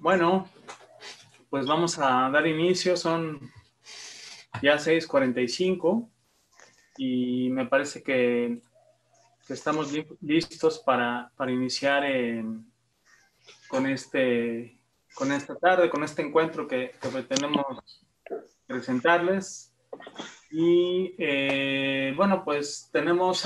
Bueno, pues vamos a dar inicio, son ya 6:45 y me parece que estamos listos para iniciar con, con esta tarde, con este encuentro que pretendemos presentarles. Y bueno, pues tenemos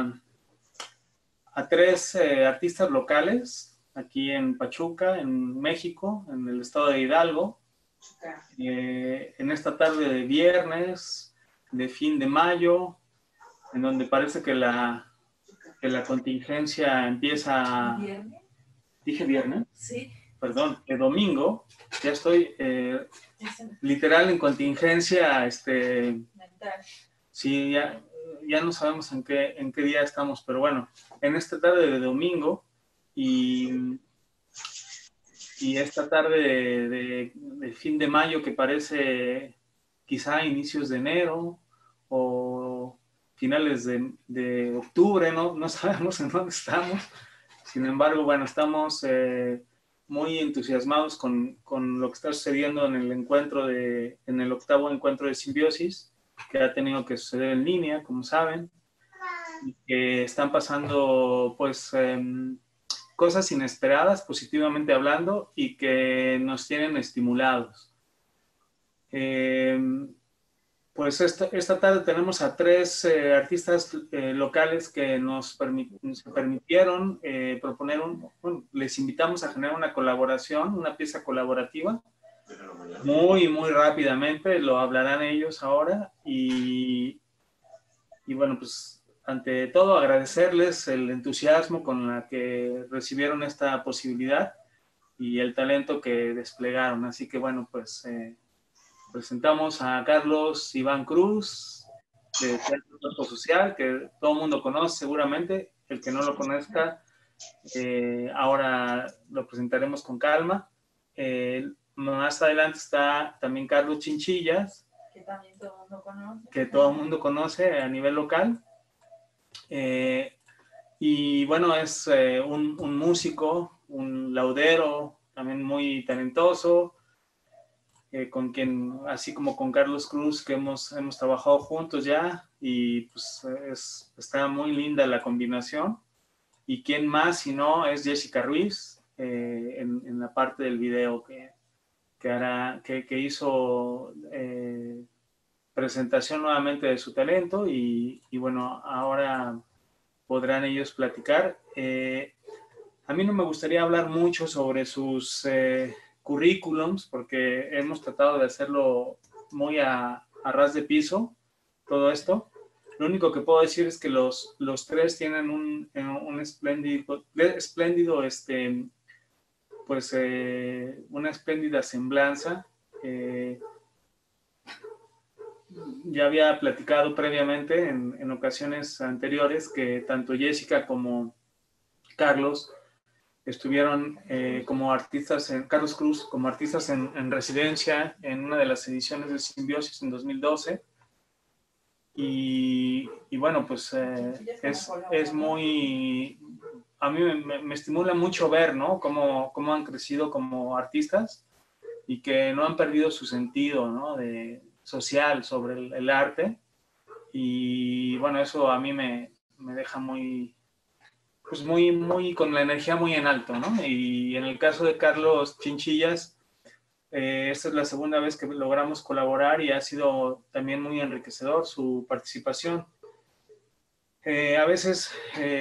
a tres artistas locales aquí en Pachuca, en México, en el estado de Hidalgo. En esta tarde de viernes, de fin de mayo, en donde parece que la contingencia empieza. ¿Viernes? Dije viernes, Sí. perdón, de domingo, ya estoy literal en contingencia, Mental. sí, ya no sabemos en qué día estamos, pero bueno, en esta tarde de domingo y esta tarde de fin de mayo que parece quizá inicios de enero o finales de octubre, no sabemos en dónde estamos. Sin embargo, bueno, estamos muy entusiasmados con lo que está sucediendo en en el octavo encuentro de Simbiosis, que ha tenido que suceder en línea, como saben, y que están pasando, pues, cosas inesperadas, positivamente hablando, y que nos tienen estimulados. Pues esta tarde tenemos a tres artistas locales que nos permitieron proponer bueno, les invitamos a generar una colaboración, una pieza colaborativa, muy rápidamente, lo hablarán ellos ahora, y bueno, pues ante todo agradecerles el entusiasmo con la que recibieron esta posibilidad y el talento que desplegaron. Así que bueno, pues presentamos a Carlos Iván Cruz, de Teatro Cuerpo Social, que todo el mundo conoce seguramente. El que no lo conozca, ahora lo presentaremos con calma. Más adelante está también Carlos Chinchillas, Que también todo el mundo conoce. que todo el mundo conoce a nivel local. Y bueno, es un músico, un laudero, también muy talentoso, con quien, así como con Carlos Cruz, que hemos trabajado juntos ya, y pues está muy linda la combinación. Y quién más si no es Jessica Ruiz, en la parte del video que hizo presentación nuevamente de su talento, y bueno, ahora podrán ellos platicar. A mí no me gustaría hablar mucho sobre sus currículums, porque hemos tratado de hacerlo muy a ras de piso, todo esto. Lo único que puedo decir es que los tres tienen un espléndido, pues, una espléndida semblanza. Ya había platicado previamente en ocasiones anteriores que tanto Jessica como Carlos estuvieron como artistas, Carlos Cruz, como artistas en residencia en una de las ediciones de Simbiosis en 2012. Y bueno, pues es muy, a mí me estimula mucho ver, ¿no? Cómo han crecido como artistas y que no han perdido su sentido, ¿no? Social sobre el arte. Y bueno, eso a mí me deja pues muy con la energía muy en alto, ¿no? Y en el caso de Carlos Chinchillas, esta es la segunda vez que logramos colaborar y ha sido también muy enriquecedor su participación. A veces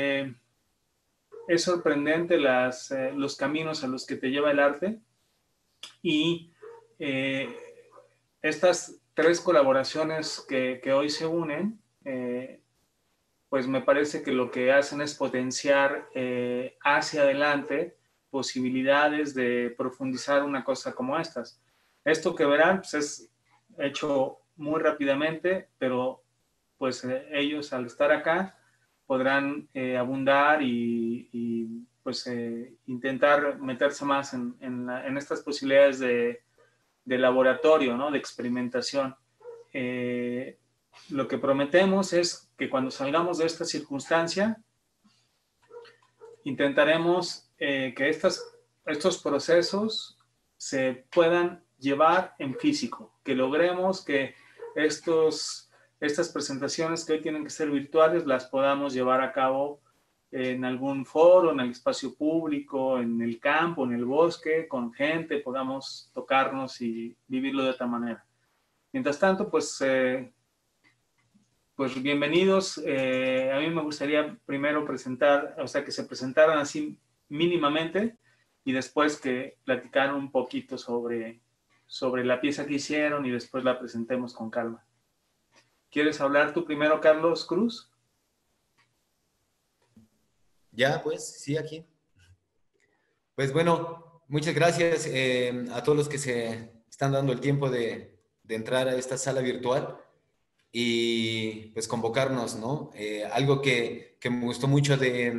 es sorprendente los caminos a los que te lleva el arte, y eh, estas tres colaboraciones que hoy se unen, pues me parece que lo que hacen es potenciar hacia adelante posibilidades de profundizar una cosa como estas. Esto que verán pues es hecho muy rápidamente, pero pues ellos al estar acá podrán abundar y pues intentar meterse más en estas posibilidades de laboratorio, ¿no? De experimentación. Lo que prometemos es que cuando salgamos de esta circunstancia, intentaremos que estos procesos se puedan llevar en físico, que logremos que estas presentaciones que hoy tienen que ser virtuales las podamos llevar a cabo en algún foro, en el espacio público, en el campo, en el bosque, con gente, podamos tocarnos y vivirlo de otra manera. Mientras tanto, pues bienvenidos. A mí me gustaría primero presentar, o sea, que se presentaran así mínimamente y después que platicaran un poquito sobre la pieza que hicieron y después la presentemos con calma. ¿Quieres hablar tú primero, Carlos Cruz? Ya, pues, sí, aquí. Pues bueno, muchas gracias a todos los que se están dando el tiempo de entrar a esta sala virtual y pues convocarnos, ¿no? Algo que me gustó mucho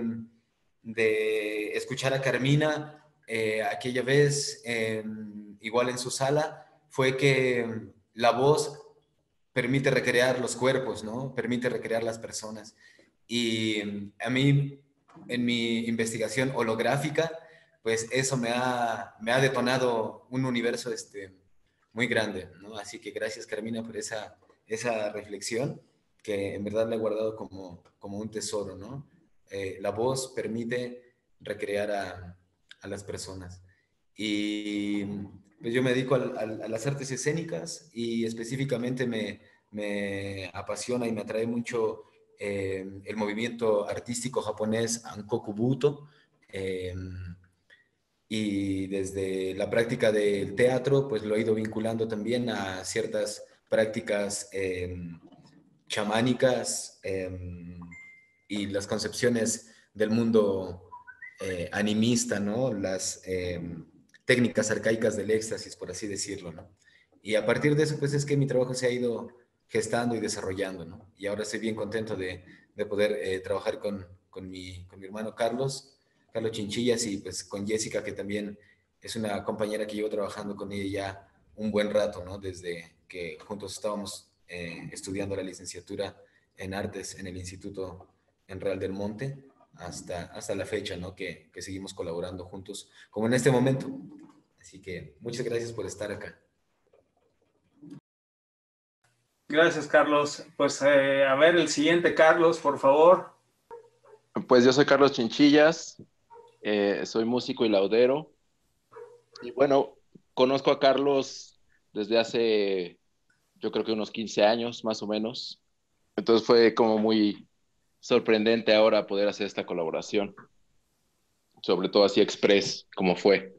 de escuchar a Carmina aquella vez, igual en su sala, fue que la voz permite recrear los cuerpos, ¿no? Permite recrear las personas. Y a mí, en mi investigación holográfica, pues eso me ha detonado un universo muy grande, ¿no? Así que gracias, Carmina, por esa reflexión que en verdad la he guardado como un tesoro, ¿no? La voz permite recrear a las personas. Y pues yo me dedico a las artes escénicas y específicamente me apasiona y me atrae mucho el movimiento artístico japonés Ankoku Buto. Y desde la práctica del teatro, pues lo he ido vinculando también a ciertas prácticas chamánicas y las concepciones del mundo animista, ¿no? Las técnicas arcaicas del éxtasis, por así decirlo, ¿no? Y a partir de eso, pues es que mi trabajo se ha ido gestando y desarrollando, ¿no? Y ahora estoy bien contento de poder trabajar con mi hermano Carlos Chinchillas y pues con Jessica, que también es una compañera que llevo trabajando con ella ya un buen rato, ¿no? Desde que juntos estábamos estudiando la licenciatura en artes en el Instituto en Real del Monte hasta la fecha, ¿no? Que seguimos colaborando juntos, como en este momento. Así que muchas gracias por estar acá. Gracias, Carlos. Pues a ver, el siguiente, Carlos, por favor. Pues yo soy Carlos Chinchillas, soy músico y laudero. Y bueno, conozco a Carlos desde hace, yo creo que unos 15 años más o menos. Entonces fue como muy sorprendente ahora poder hacer esta colaboración, sobre todo así express como fue.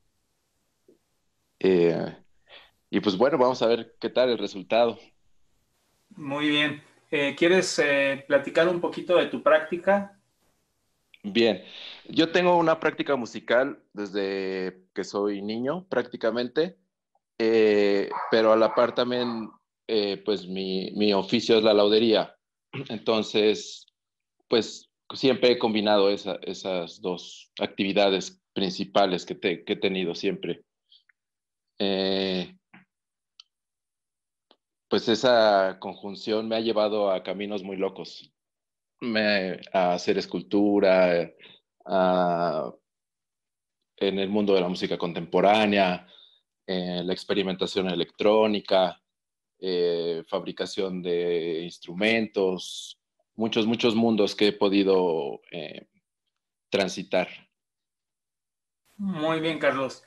Eh, y pues bueno, vamos a ver qué tal el resultado. Muy bien. ¿Quieres platicar un poquito de tu práctica? Bien, yo tengo una práctica musical desde que soy niño prácticamente. Pero a la par también, pues mi oficio es la laudería. Entonces, pues siempre he combinado esas dos actividades principales que he tenido siempre. Eh, pues esa conjunción me ha llevado a caminos muy locos. A hacer escultura, a, en el mundo de la música contemporánea, la experimentación electrónica, fabricación de instrumentos, muchos mundos que he podido transitar. Muy bien, Carlos.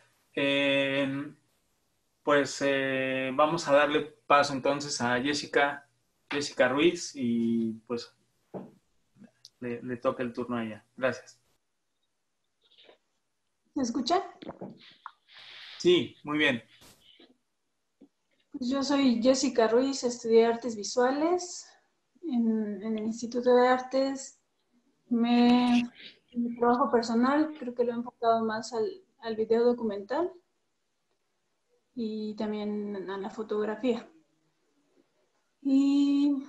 Vamos a darle paso entonces a Jessica Ruiz y pues le toca el turno a ella. Gracias. ¿Me escuchan? Sí, muy bien. Pues yo soy Jessica Ruiz, estudié artes visuales en el Instituto de Artes. Mi trabajo personal creo que lo he enfocado más al video documental y también a la fotografía. Y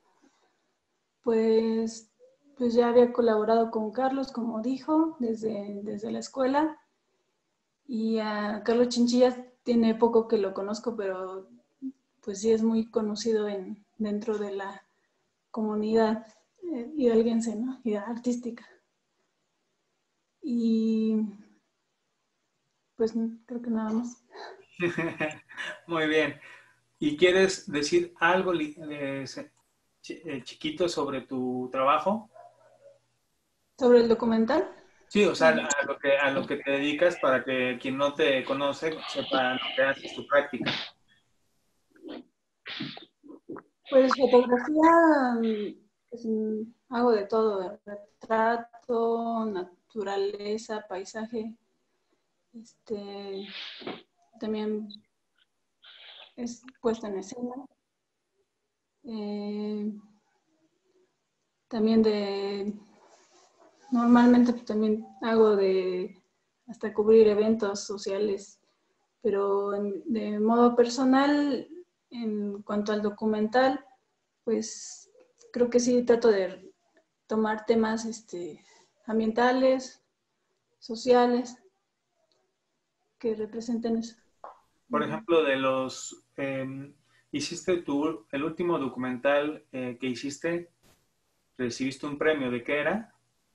pues ya había colaborado con Carlos, como dijo, desde la escuela. Y a Carlos Chinchillas tiene poco que lo conozco, pero pues sí es muy conocido dentro de la comunidad hidalguense, ¿no? Y artística. Y pues creo que nada más. Muy bien. ¿Y quieres decir algo chiquito sobre tu trabajo? ¿Sobre el documental? Sí, o sea, a lo que te dedicas para que quien no te conoce sepa lo que haces, tu práctica. Pues fotografía, pues, hago de todo, retrato, naturaleza, paisaje, también es puesta en escena. También normalmente pues, también hago hasta cubrir eventos sociales, pero de modo personal, en cuanto al documental, pues creo que sí trato de tomar temas ambientales, sociales, que representen eso. Por ejemplo, hiciste el último documental que hiciste, recibiste un premio, ¿de qué era?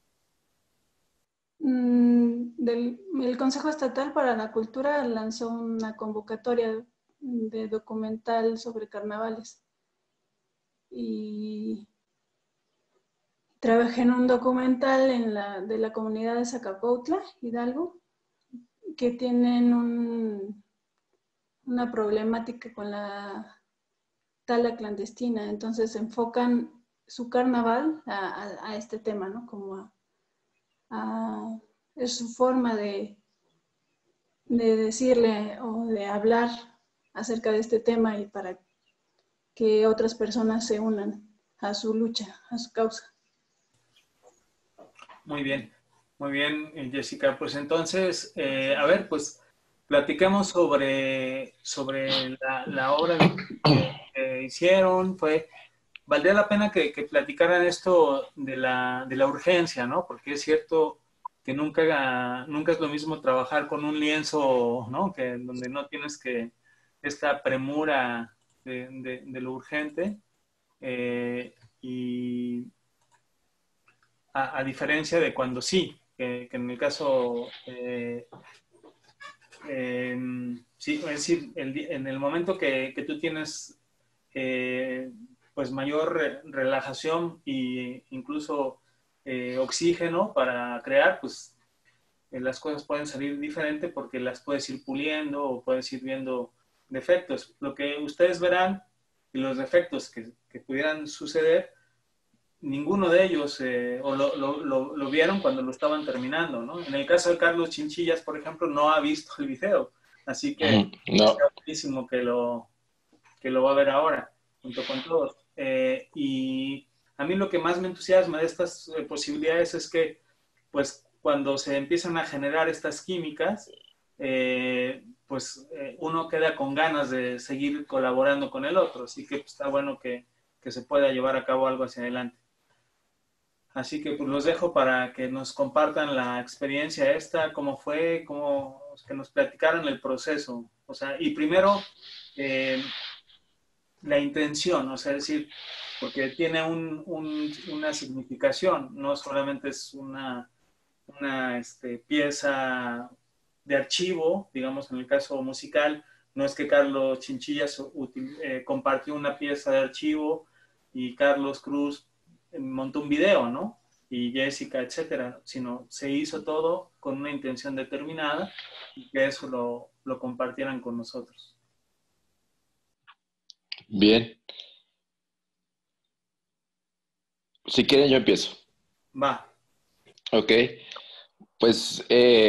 El Consejo Estatal para la Cultura lanzó una convocatoria de documental sobre carnavales y trabajé en un documental de la comunidad de Zacapautla, Hidalgo, que tienen una problemática con la tala clandestina, entonces enfocan su carnaval a este tema, ¿no? Como es su forma de decirle o de hablar acerca de este tema y para que otras personas se unan a su lucha, a su causa. Muy bien, Jessica. Pues entonces, a ver, pues platicamos sobre la obra que hicieron. Valdría la pena que platicaran esto de la urgencia, ¿no? Porque es cierto que nunca es lo mismo trabajar con un lienzo, ¿no? Que donde no tienes esta premura de lo urgente. Y a diferencia de cuando sí, que en el caso, sí, es decir, en el momento que tú tienes pues mayor relajación e incluso oxígeno para crear, pues las cosas pueden salir diferente porque las puedes ir puliendo o puedes ir viendo defectos. Lo que ustedes verán y los defectos que pudieran suceder, ninguno de ellos lo vieron cuando lo estaban terminando, ¿no? En el caso de Carlos Chinchillas, por ejemplo, no ha visto el video, así que No. está buenísimo que lo va a ver ahora, junto con todos. Y a mí lo que más me entusiasma de estas posibilidades es que, pues, cuando se empiezan a generar estas químicas, uno queda con ganas de seguir colaborando con el otro, así que pues, está bueno que se pueda llevar a cabo algo hacia adelante. Así que pues los dejo para que nos compartan la experiencia esta, cómo fue, que nos platicaran el proceso. O sea, y primero la intención, o sea, es decir, porque tiene una significación, no solamente es una pieza de archivo, digamos en el caso musical, no es que Carlos Chinchillas compartió una pieza de archivo y Carlos Cruz montó un video, ¿no? Y Jessica, etcétera, sino se hizo todo con una intención determinada y que eso lo compartieran con nosotros. Bien. Si quieren, yo empiezo. Va. Ok. Pues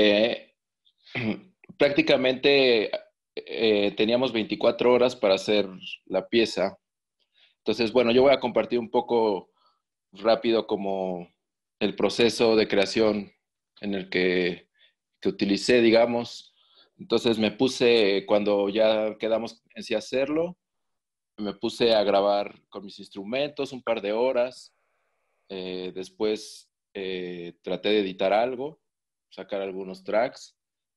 prácticamente teníamos 24 horas para hacer la pieza. Entonces, bueno, yo voy a compartir un poco rápido como el proceso de creación en el que utilicé, digamos. Entonces me puse, cuando ya quedamos en sí hacerlo, me puse a grabar con mis instrumentos un par de horas. Después traté de editar algo, sacar algunos tracks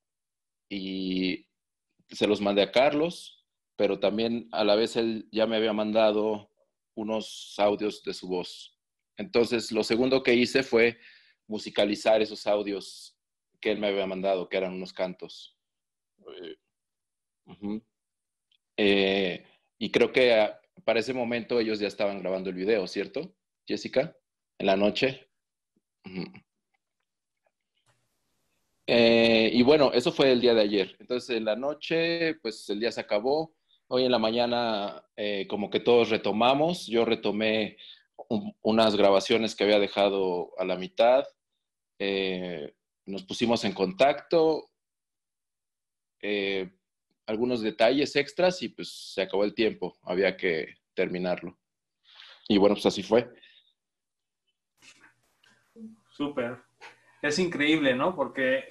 y se los mandé a Carlos, pero también a la vez él ya me había mandado unos audios de su voz. Entonces, lo segundo que hice fue musicalizar esos audios que él me había mandado, que eran unos cantos. Eh, ujú. Y creo que para ese momento ellos ya estaban grabando el video, ¿cierto, Jessica? En la noche. Ujú. Y bueno, eso fue el día de ayer. Entonces, en la noche, pues el día se acabó. Hoy en la mañana, como que todos retomamos. Yo retomé unas grabaciones que había dejado a la mitad. Eh, Nos pusimos en contacto, eh, algunos detalles extras y pues se acabó el tiempo. Había que terminarlo. Y bueno, pues así fue. Súper. Es increíble, ¿no? Porque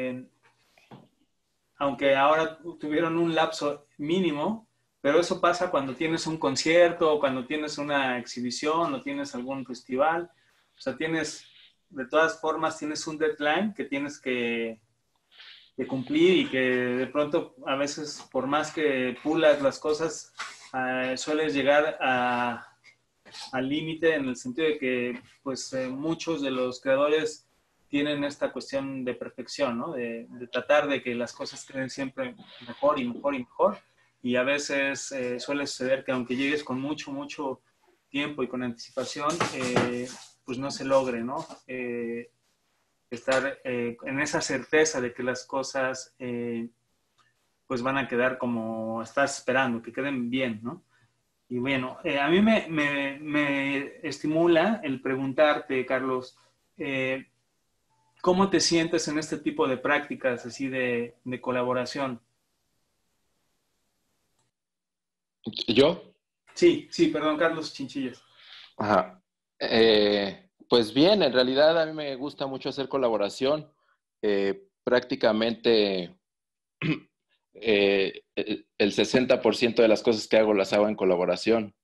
aunque ahora tuvieron un lapso mínimo, pero eso pasa cuando tienes un concierto o cuando tienes una exhibición o tienes algún festival. O sea, de todas formas, tienes un deadline que tienes que cumplir y que de pronto a veces, por más que pulas las cosas, sueles llegar al límite en el sentido de que pues muchos de los creadores tienen esta cuestión de perfección, ¿no? De tratar de que las cosas queden siempre mejor y mejor y mejor. Y a veces suele suceder que aunque llegues con mucho tiempo y con anticipación, pues no se logre, ¿no? Estar en esa certeza de que las cosas pues van a quedar como estás esperando, que queden bien, ¿no? Y bueno, a mí me estimula el preguntarte, Carlos, eh, ¿cómo te sientes en este tipo de prácticas así de colaboración? ¿Yo? Sí, sí, perdón, Carlos Chinchillas. Ajá. Pues bien, en realidad a mí me gusta mucho hacer colaboración. Prácticamente el 60% de las cosas que hago las hago en colaboración.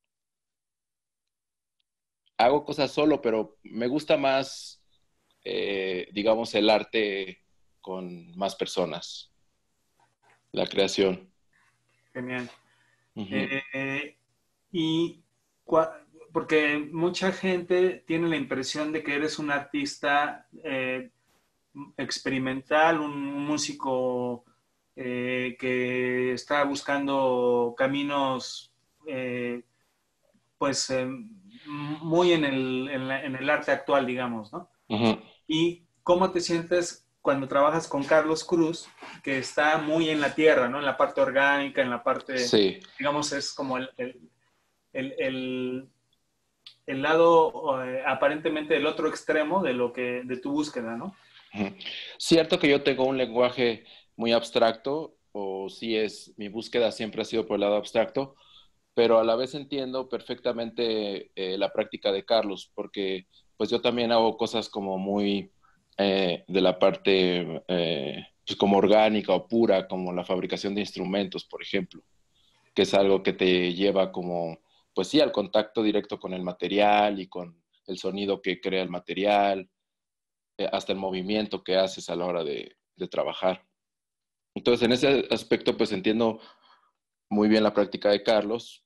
Hago cosas solo, pero me gusta más, digamos, el arte con más personas, la creación. Genial. Ujú. Eh, y cua- porque mucha gente tiene la impresión de que eres un artista experimental, un músico que está buscando caminos eh, pues muy en el arte actual, digamos, ¿no? Ujú. ¿Y cómo te sientes cuando trabajas con Carlos Cruz, que está muy en la tierra, ¿no? En la parte orgánica, en la parte, Sí. digamos, es como el, el, el lado aparentemente del otro extremo de de tu búsqueda, ¿no? Ujú. Cierto que yo tengo un lenguaje muy abstracto, o sí es, mi búsqueda siempre ha sido por el lado abstracto, pero a la vez entiendo perfectamente la práctica de Carlos, porque pues yo también hago cosas como muy de la parte pues como orgánica o pura, como la fabricación de instrumentos, por ejemplo, que es algo que te lleva como, pues sí, al contacto directo con el material y con el sonido que crea el material, hasta el movimiento que haces a la hora de trabajar. Entonces, en ese aspecto, pues entiendo muy bien la práctica de Carlos.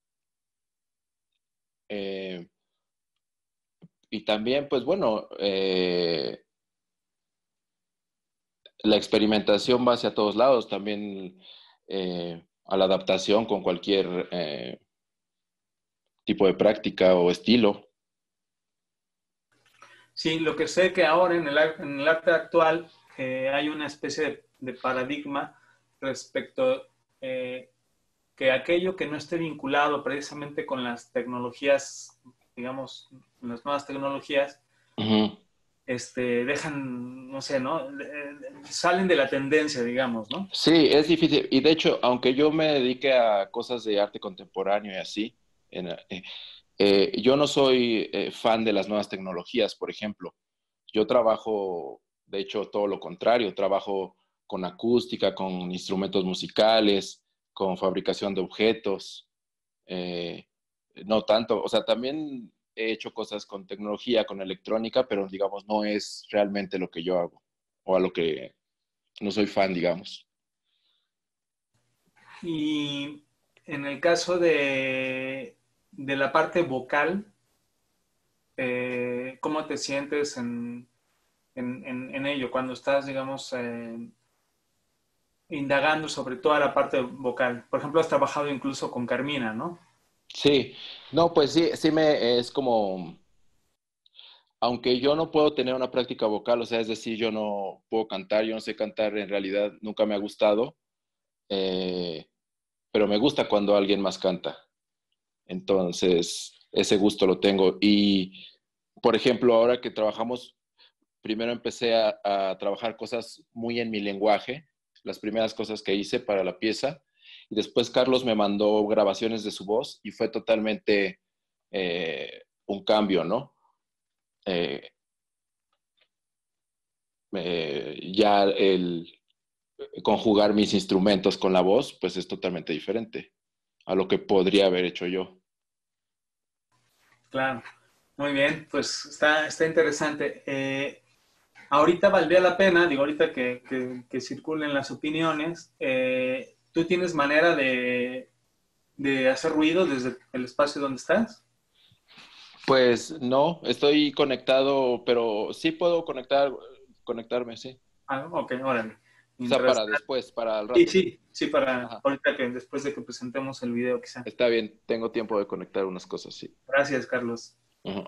Eh, y también, pues bueno, la experimentación va hacia todos lados, también a la adaptación con cualquier tipo de práctica o estilo. Sí, lo que sé que ahora en el arte actual hay una especie de paradigma respecto que aquello que no esté vinculado precisamente con las tecnologías, digamos, las nuevas tecnologías, Ujú. dejan, no sé, ¿no? Salen de la tendencia, digamos, ¿no? Sí, es difícil. Y de hecho, aunque yo me dedique a cosas de arte contemporáneo y así, yo no soy fan de las nuevas tecnologías, por ejemplo. Yo trabajo, de hecho, todo lo contrario, trabajo con acústica, con instrumentos musicales, con fabricación de objetos, eh, no tanto, o sea, también he hecho cosas con tecnología, con electrónica, pero digamos, no es realmente lo que yo hago, o a lo que no soy fan, digamos. Y en el caso de la parte vocal, ¿cómo te sientes en ello? Cuando estás, digamos, indagando sobre toda la parte vocal. Por ejemplo, has trabajado incluso con Carmina, ¿no? Sí, no, pues sí, es como, aunque yo no puedo tener una práctica vocal, o sea, es decir, yo no puedo cantar, yo no sé cantar, en realidad nunca me ha gustado, eh, pero me gusta cuando alguien más canta. Entonces, ese gusto lo tengo. Y, por ejemplo, ahora que trabajamos, primero empecé a trabajar cosas muy en mi lenguaje, las primeras cosas que hice para la pieza, y después Carlos me mandó grabaciones de su voz y fue totalmente un cambio, ¿no? Eh, ya el conjugar mis instrumentos con la voz, pues es totalmente diferente a lo que podría haber hecho yo. Claro. Muy bien, pues está interesante. Ahorita valdría la pena, digo, ahorita que circulen las opiniones, ¿tú tienes manera de hacer ruido desde el espacio donde estás? Pues no, estoy conectado, pero sí puedo conectarme, sí. Ah, ok, órale. O sea, Mientras, para después, para el sí, rato. sí, sí, para Ajá. ahorita que después de que presentemos el video, quizá. Está bien, tengo tiempo de conectar unas cosas, sí. Gracias, Carlos. Ujú.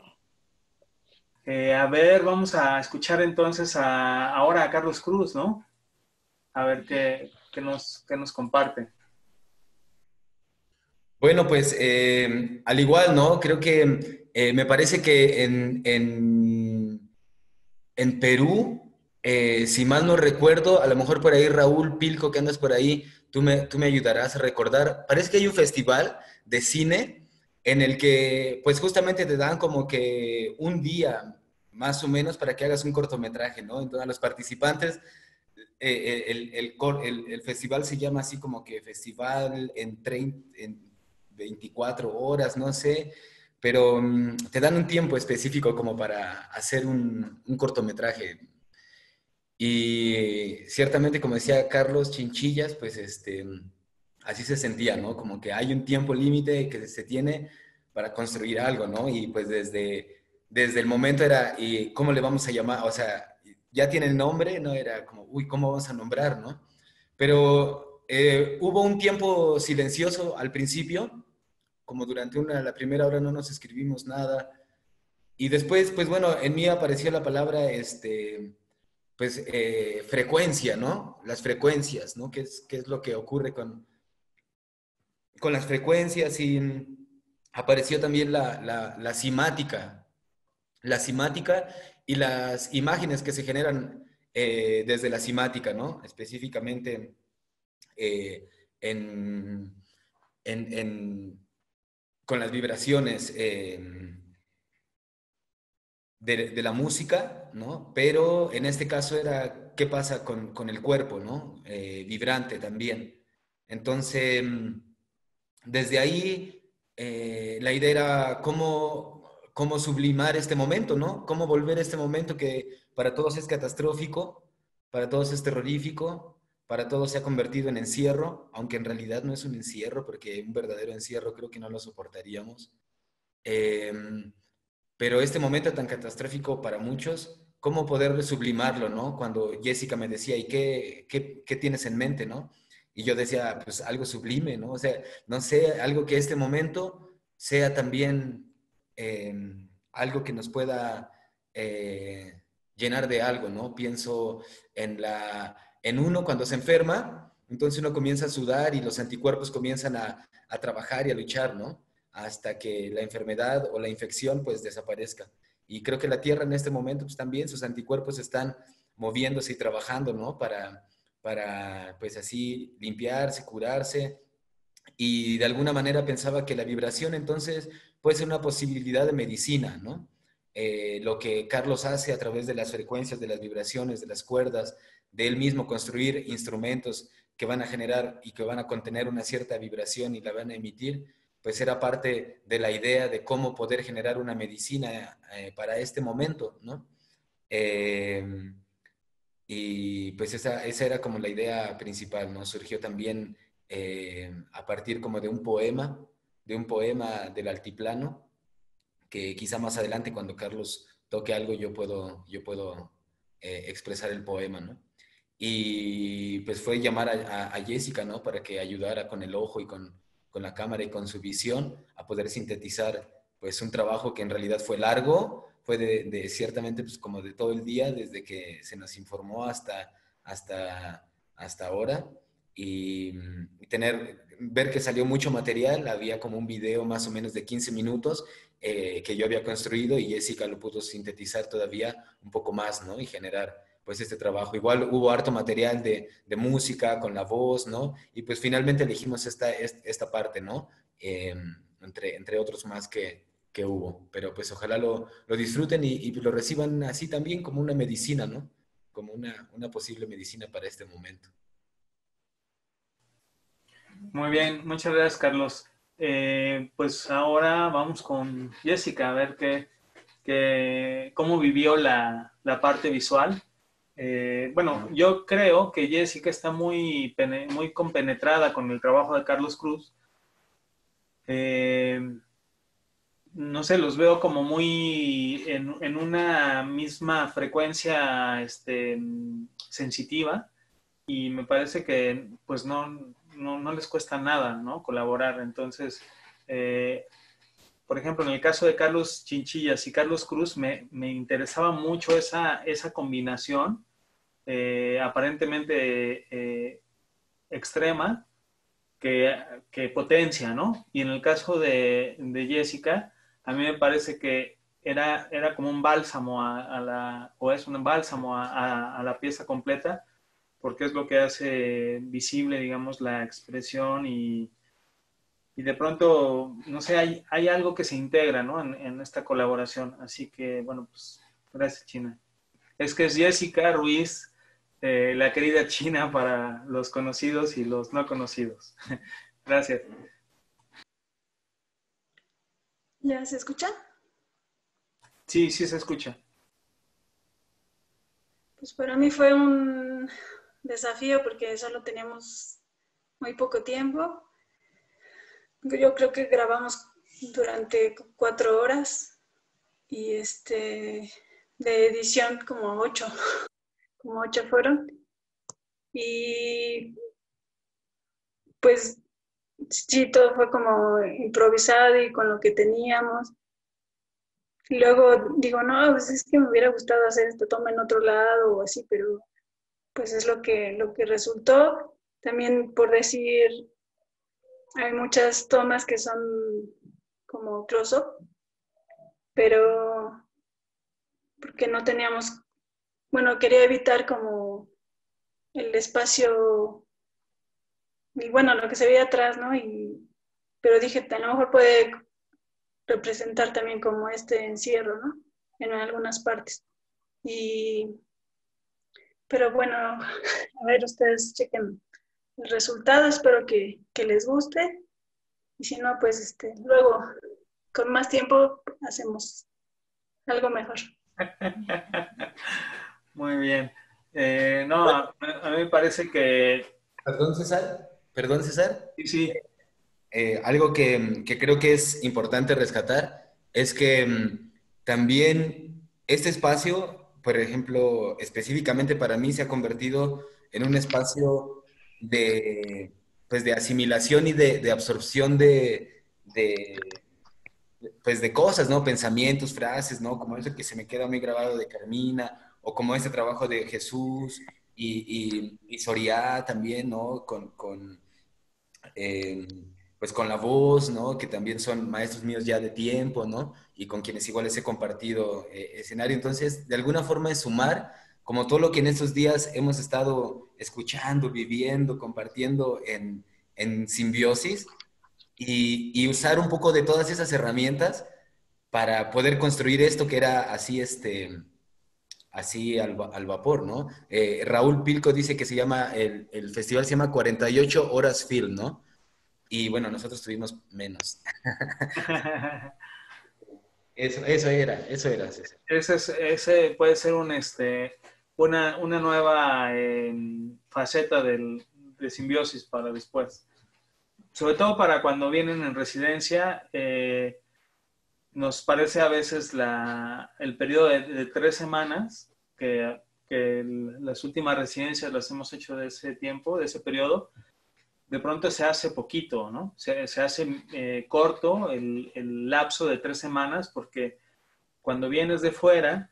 A ver, vamos a escuchar entonces ahora a Carlos Cruz, ¿no? A ver qué nos comparte. Bueno, pues al igual, ¿no? Creo que me parece que en Perú, si mal no recuerdo, a lo mejor por ahí Raúl Pilco, que andas por ahí, tú me ayudarás a recordar. Parece que hay un festival de cine en el que, pues justamente te dan como que un día más o menos para que hagas un cortometraje, ¿no? Entonces a los participantes, el festival se llama así como que Festival en 24 horas, no sé, pero te dan un tiempo específico como para hacer un cortometraje. Y ciertamente, como decía Carlos Chinchillas, pues así se sentía, ¿no? Como que hay un tiempo límite que se tiene para construir algo, ¿no? Y pues desde el momento era, ¿y cómo le vamos a llamar? O sea, ya tiene el nombre, ¿no? Era como, uy, ¿cómo vamos a nombrar, no? Pero hubo un tiempo silencioso al principio, como durante la primera hora no nos escribimos nada. Y después, pues bueno, en mí apareció la palabra, pues, frecuencia, ¿no? Las frecuencias, ¿no? Qué es lo que ocurre con las frecuencias? Y apareció también la cimática y las imágenes que se generan desde la cimática, ¿no? Específicamente eh, en, en, con las vibraciones de la música, ¿no? Pero en este caso era qué pasa con el cuerpo, ¿no? Vibrante también. Entonces, desde ahí, la idea era cómo sublimar este momento, ¿no? Cómo volver este momento que para todos es catastrófico, para todos es terrorífico, para todos se ha convertido en encierro, aunque en realidad no es un encierro, porque un verdadero encierro creo que no lo soportaríamos. Eh, pero este momento tan catastrófico para muchos, ¿cómo poder sublimarlo, no? Cuando Jessica me decía, ¿y qué tienes en mente, no? Y yo decía, pues algo sublime, ¿no? O sea, no sé, algo que este momento sea también algo que nos pueda llenar de algo, ¿no? Pienso en uno cuando se enferma, entonces uno comienza a sudar y los anticuerpos comienzan a trabajar y a luchar, ¿no? Hasta que la enfermedad o la infección pues desaparezca. Y creo que la Tierra en este momento pues también sus anticuerpos están moviéndose y trabajando, ¿no? Para pues así limpiarse, curarse. Y de alguna manera pensaba que la vibración entonces puede ser una posibilidad de medicina, ¿no? Lo que Carlos hace a través de las frecuencias, de las vibraciones, de las cuerdas, de él mismo construir instrumentos que van a generar y que van a contener una cierta vibración y la van a emitir, pues era parte de la idea de cómo poder generar una medicina para este momento, ¿no? Eh, y pues esa era como la idea principal, ¿no? Surgió también a partir como de un poema del altiplano, que quizá más adelante cuando Carlos toque algo yo puedo expresar el poema, ¿no? y pues fue llamar a Jessica, ¿no? Para que ayudara con el ojo y con la cámara y con su visión a poder sintetizar pues un trabajo que en realidad fue largo, fue de ciertamente pues como de todo el día, desde que se nos informó hasta ahora. Y ver que salió mucho material, había como un video más o menos de 15 minutos que yo había construido y Jessica lo pudo sintetizar todavía un poco más, ¿no? Y generar pues este trabajo. Igual hubo harto material de música con la voz, ¿no? Y pues finalmente elegimos esta parte, ¿no? Entre otros más que hubo. Pero pues ojalá lo disfruten y lo reciban así también como una medicina, ¿no? Como una posible medicina para este momento. Muy bien, muchas gracias, Carlos. Pues ahora vamos con Jessica a ver cómo vivió la parte visual. Bueno, yo creo que Jessica está muy compenetrada con el trabajo de Carlos Cruz. No sé, los veo como muy en una misma frecuencia sensitiva y me parece que pues no les cuesta nada, ¿no? Colaborar. Entonces, por ejemplo, en el caso de Carlos Chinchillas y Carlos Cruz, me interesaba mucho esa combinación aparentemente extrema que potencia, ¿no? Y en el caso de Jessica, a mí me parece que era como un bálsamo o es un bálsamo a la pieza completa, porque es lo que hace visible, digamos, la expresión y de pronto, no sé, hay algo que se integra, ¿no? En esta colaboración. Así que, bueno, pues, gracias, China. Es que es Jessica Ruiz, la querida China para los conocidos y los no conocidos. Gracias. ¿Ya se escucha? Sí, sí se escucha. Pues para mí fue un desafío porque solo teníamos muy poco tiempo. Yo creo que grabamos durante 4 horas y de edición como 8 fueron. Y pues sí, todo fue como improvisado y con lo que teníamos. Y luego digo, no, pues es que me hubiera gustado hacer esta toma en otro lado o así, pero pues es lo que resultó. También por decir, hay muchas tomas que son como close-up, pero porque no teníamos, bueno, quería evitar como el espacio y bueno, lo que se veía atrás, ¿no? Pero dije, a lo mejor puede representar también como este encierro, ¿no? En algunas partes. Pero bueno, a ver, ustedes chequen el resultado, espero que les guste. Y si no, pues luego, con más tiempo, hacemos algo mejor. Muy bien. No, a mí me parece que Perdón, César. Perdón, César. sí, sí, Algo que creo que es importante rescatar es que también este espacio, por ejemplo, específicamente para mí, se ha convertido en un espacio de, pues, de asimilación y de absorción pues, de cosas, ¿no? Pensamientos, frases, ¿no? Como eso que se me queda muy grabado de Carmina, o como este trabajo de Jesús y Soriá también, ¿no? Eh, pues con la voz, ¿no? Que también son maestros míos ya de tiempo, ¿no? Y con quienes igual les he compartido escenario. Entonces, de alguna forma es sumar, como todo lo que en estos días hemos estado escuchando, viviendo, compartiendo en simbiosis y usar un poco de todas esas herramientas para poder construir esto que era así, así al vapor, ¿no? Raúl Pilco dice que se llama, el festival se llama 48 Horas Film, ¿no? Y bueno, nosotros tuvimos menos. Eso era, César. ese puede ser una nueva faceta de simbiosis para después. Sobre todo para cuando vienen en residencia, nos parece a veces el periodo de 3 semanas, que que las últimas residencias las hemos hecho de ese tiempo, de ese periodo, de pronto se hace poquito, ¿no? Se hace corto el lapso de 3 semanas, porque cuando vienes de fuera,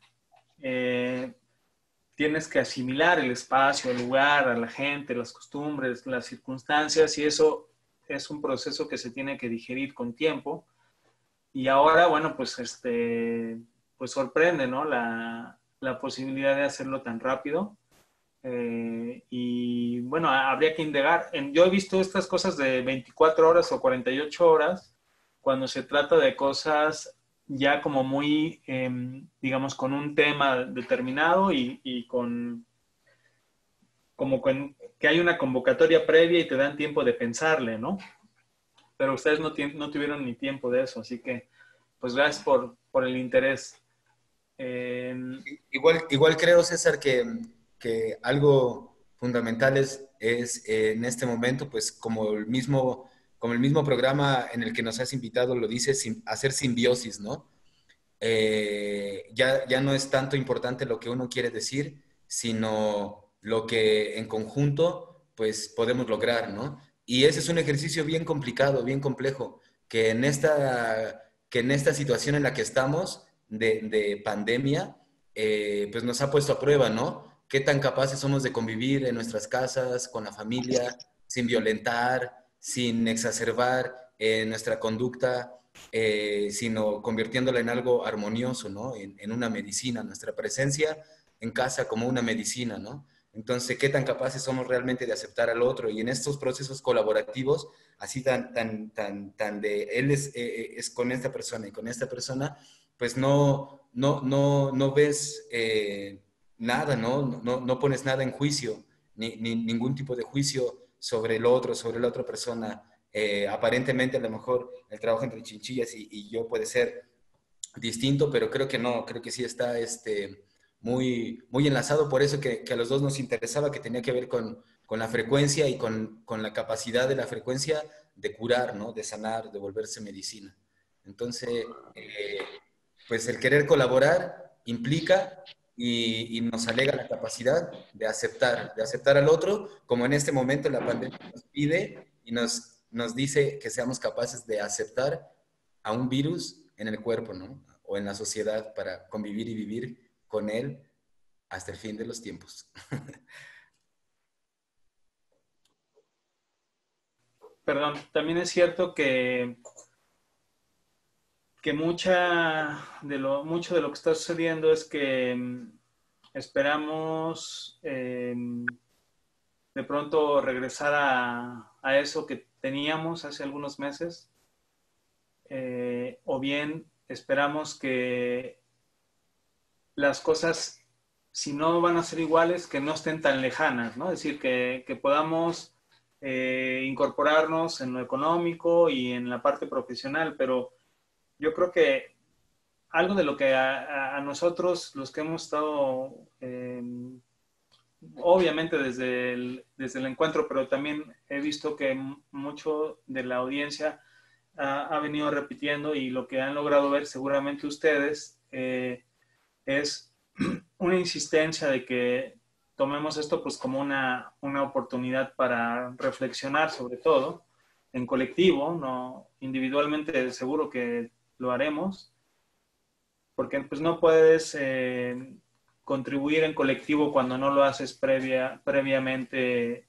tienes que asimilar el espacio, el lugar, a la gente, las costumbres, las circunstancias, y eso es un proceso que se tiene que digerir con tiempo. Y ahora, bueno, pues, pues sorprende, ¿no? La posibilidad de hacerlo tan rápido. Y bueno, habría que indagar. Yo he visto estas cosas de 24 horas o 48 horas cuando se trata de cosas ya como muy, digamos, con un tema determinado y con, como que hay una convocatoria previa y te dan tiempo de pensarle, ¿no? Pero ustedes no tuvieron ni tiempo de eso, así que pues gracias por el interés. Igual creo, César, que algo fundamental es en este momento, pues como el mismo programa en el que nos has invitado lo dice, hacer simbiosis, ¿no? Ya no es tanto importante lo que uno quiere decir, sino lo que en conjunto pues podemos lograr, ¿no? Y ese es un ejercicio bien complicado, bien complejo, que en esta situación en la que estamos de pandemia, pues nos ha puesto a prueba, ¿no? ¿Qué tan capaces somos de convivir en nuestras casas, con la familia, sin violentar, sin exacerbar nuestra conducta, sino convirtiéndola en algo armonioso, ¿no? En una medicina, nuestra presencia en casa como una medicina, ¿no? Entonces, ¿qué tan capaces somos realmente de aceptar al otro? Y en estos procesos colaborativos, así tan de él es con esta persona y con esta persona, pues no ves nada, ¿no? No pones nada en juicio, ningún tipo de juicio sobre el otro, sobre la otra persona. Aparentemente, a lo mejor el trabajo entre Chinchillas y yo puede ser distinto, pero creo que no, creo que sí está muy enlazado, por eso que a los dos nos interesaba, que tenía que ver con la frecuencia y con la capacidad de la frecuencia de curar, ¿no? De sanar, de volverse medicina. Entonces, pues el querer colaborar implica y nos alega la capacidad de aceptar al otro, como en este momento la pandemia nos pide y nos dice que seamos capaces de aceptar a un virus en el cuerpo, ¿no? O en la sociedad para convivir y vivir con él hasta el fin de los tiempos. Perdón, también es cierto que mucho de lo que está sucediendo es que esperamos de pronto regresar a eso que teníamos hace algunos meses, o bien esperamos que las cosas, si no van a ser iguales, que no estén tan lejanas, ¿no? Es decir, que podamos incorporarnos en lo económico y en la parte profesional, pero yo creo que algo de lo que a nosotros, los que hemos estado, obviamente desde el encuentro, pero también he visto que mucho de la audiencia ha venido repitiendo, y lo que han logrado ver seguramente ustedes es una insistencia de que tomemos esto pues como una oportunidad para reflexionar, sobre todo en colectivo, no individualmente, seguro que lo haremos, porque pues no puedes contribuir en colectivo cuando no lo haces previamente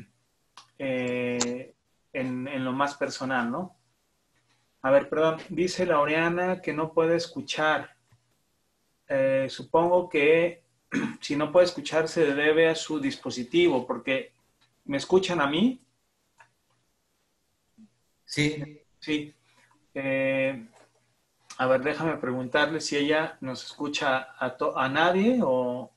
en lo más personal, ¿no? A ver, perdón, dice Laureana que no puede escuchar. Supongo que si no puede escuchar se debe a su dispositivo, porque ¿me escuchan a mí? Sí. Sí. A ver, déjame preguntarle si ella nos escucha a nadie o...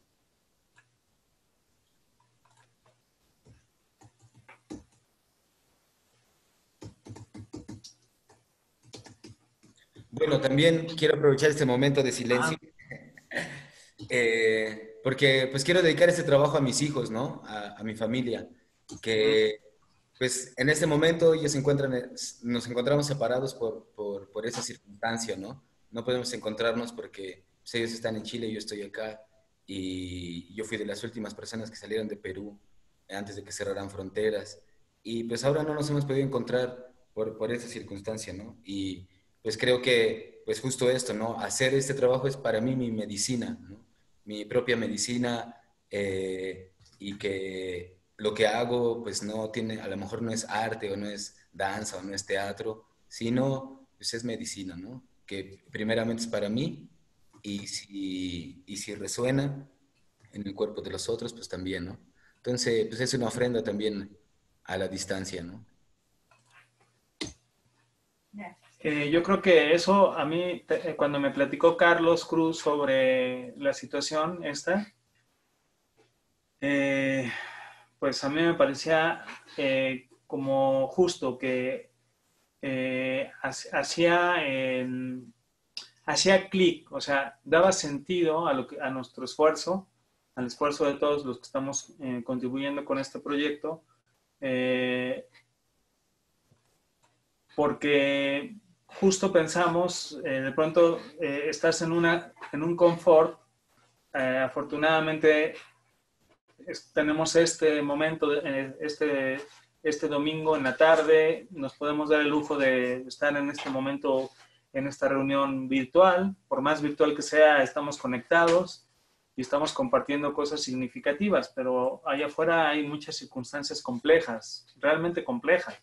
Bueno, también quiero aprovechar este momento de silencio, porque pues quiero dedicar este trabajo a mis hijos, ¿no? A mi familia, que pues en este momento ellos nos encontramos separados por esa circunstancia, ¿no? No podemos encontrarnos porque pues, ellos están en Chile y yo estoy acá. y yo fui de las últimas personas que salieron de Perú antes de que cerraran fronteras. Y pues ahora no nos hemos podido encontrar por esa circunstancia, ¿no? Y pues creo que pues justo esto, ¿no? Hacer este trabajo es para mí mi medicina, ¿no? Mi propia medicina, y que lo que hago pues no tiene, a lo mejor no es arte o no es danza o no es teatro, sino pues es medicina, ¿no? Que primeramente es para mí y si resuena en el cuerpo de los otros, pues también, ¿no? Entonces, pues es una ofrenda también a la distancia, ¿no? Yo creo que eso a mí, cuando me platicó Carlos Cruz sobre la situación esta, pues a mí me parecía como justo que hacía clic, o sea, daba sentido a nuestro esfuerzo, al esfuerzo de todos los que estamos contribuyendo con este proyecto, porque justo pensamos, de pronto estás en un confort, afortunadamente tenemos este momento, este domingo en la tarde, nos podemos dar el lujo de estar en este momento, en esta reunión virtual, por más virtual que sea, estamos conectados y estamos compartiendo cosas significativas, pero allá afuera hay muchas circunstancias complejas, realmente complejas.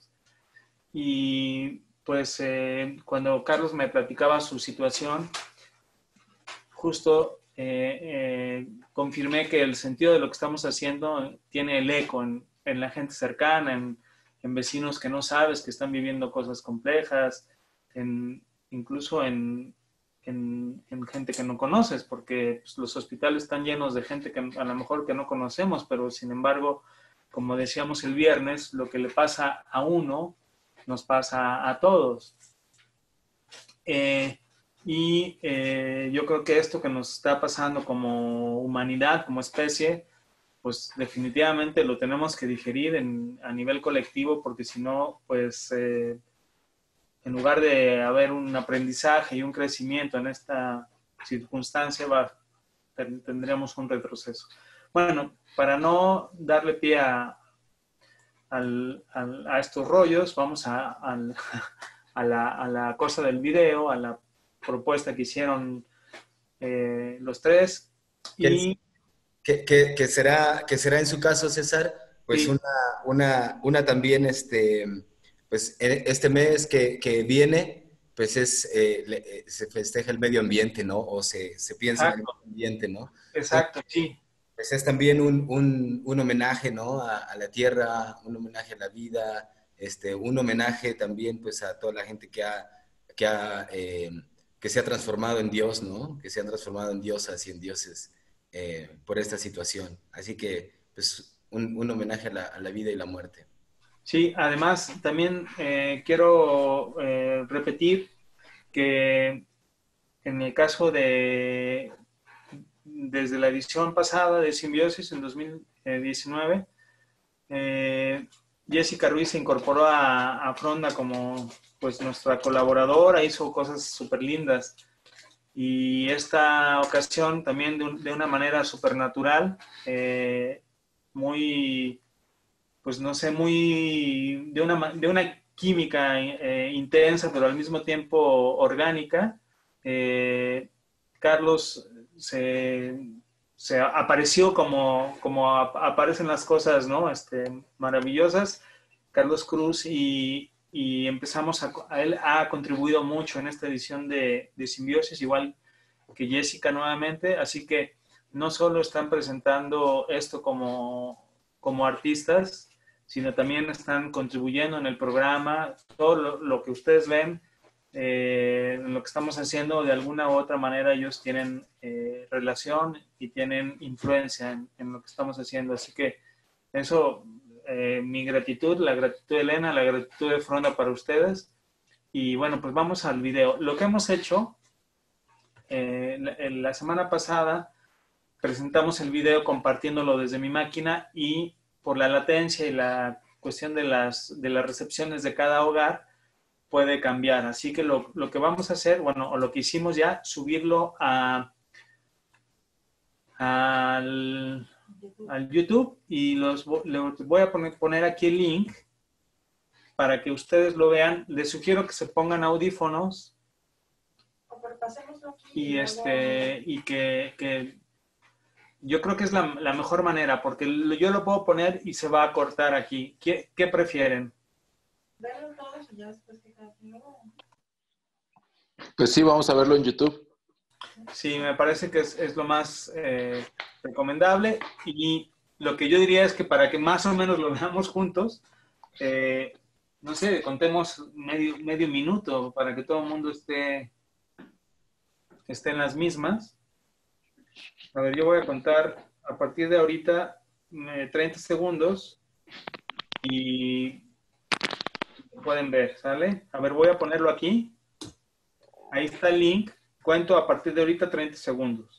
Y pues cuando Carlos me platicaba su situación, justo confirmé que el sentido de lo que estamos haciendo tiene el eco en la gente cercana, en vecinos que no sabes, que están viviendo cosas complejas, incluso en gente que no conoces, porque pues, los hospitales están llenos de gente que a lo mejor que no conocemos, pero sin embargo, como decíamos el viernes, lo que le pasa a uno nos pasa a todos. Yo creo que esto que nos está pasando como humanidad, como especie, pues definitivamente lo tenemos que digerir a nivel colectivo, porque si no, pues en lugar de haber un aprendizaje y un crecimiento en esta circunstancia, tendríamos un retroceso. Bueno, para no darle pie a estos rollos, vamos a la cosa del video, a la propuesta que hicieron los tres. Y que será en su caso, César, pues sí, una también, pues este mes que viene, pues se festeja el medio ambiente, ¿no? O se piensa en el exacto, medio ambiente, ¿no? Entonces, exacto, sí. pues es también un homenaje, ¿no? A la tierra, un homenaje a la vida, un homenaje también, pues, a toda la gente que ha, eh, que se ha transformado en Dios, ¿no? Que se han transformado en diosas y en dioses por esta situación. Así que, pues, un homenaje a la vida y la muerte. Sí, además también quiero repetir que en el caso desde la edición pasada de Simbiosis en 2019, Jessica Ruiz se incorporó a Fronda como pues nuestra colaboradora, hizo cosas súper lindas. Y esta ocasión también de una manera supernatural, muy, pues no sé, de una química intensa, pero al mismo tiempo orgánica. Carlos se apareció como aparecen las cosas, ¿no? Maravillosas. Carlos Cruz y empezamos él ha contribuido mucho en esta edición de Simbiosis, igual que Jessica nuevamente, así que no solo están presentando esto como artistas, sino también están contribuyendo en el programa, todo lo que ustedes ven, lo que estamos haciendo, de alguna u otra manera ellos tienen relación y tienen influencia en lo que estamos haciendo. Así que eso, mi gratitud, la gratitud de Elena, la gratitud de Fronda para ustedes. Y bueno, pues vamos al video. Lo que hemos hecho, la semana pasada presentamos el video compartiéndolo desde mi máquina y por la latencia y la cuestión de las recepciones de cada hogar, puede cambiar. Así que lo que vamos a hacer, bueno, o lo que hicimos ya, subirlo a al YouTube y les voy a poner aquí el link para que ustedes lo vean. Les sugiero que se pongan audífonos y que yo creo que es la mejor manera, porque yo lo puedo poner y se va a cortar aquí. ¿Qué prefieren? Verlo todos y ya después que cada quien lo vea. Pues sí, vamos a verlo en YouTube. Sí, me parece que es lo más recomendable, y lo que yo diría es que para que más o menos lo veamos juntos, no sé, contemos medio minuto para que todo el mundo esté en las mismas. A ver, yo voy a contar a partir de ahorita 30 segundos y pueden ver, ¿sale? A ver, voy a ponerlo aquí. Ahí está el link. Cuento a partir de ahorita 30 segundos.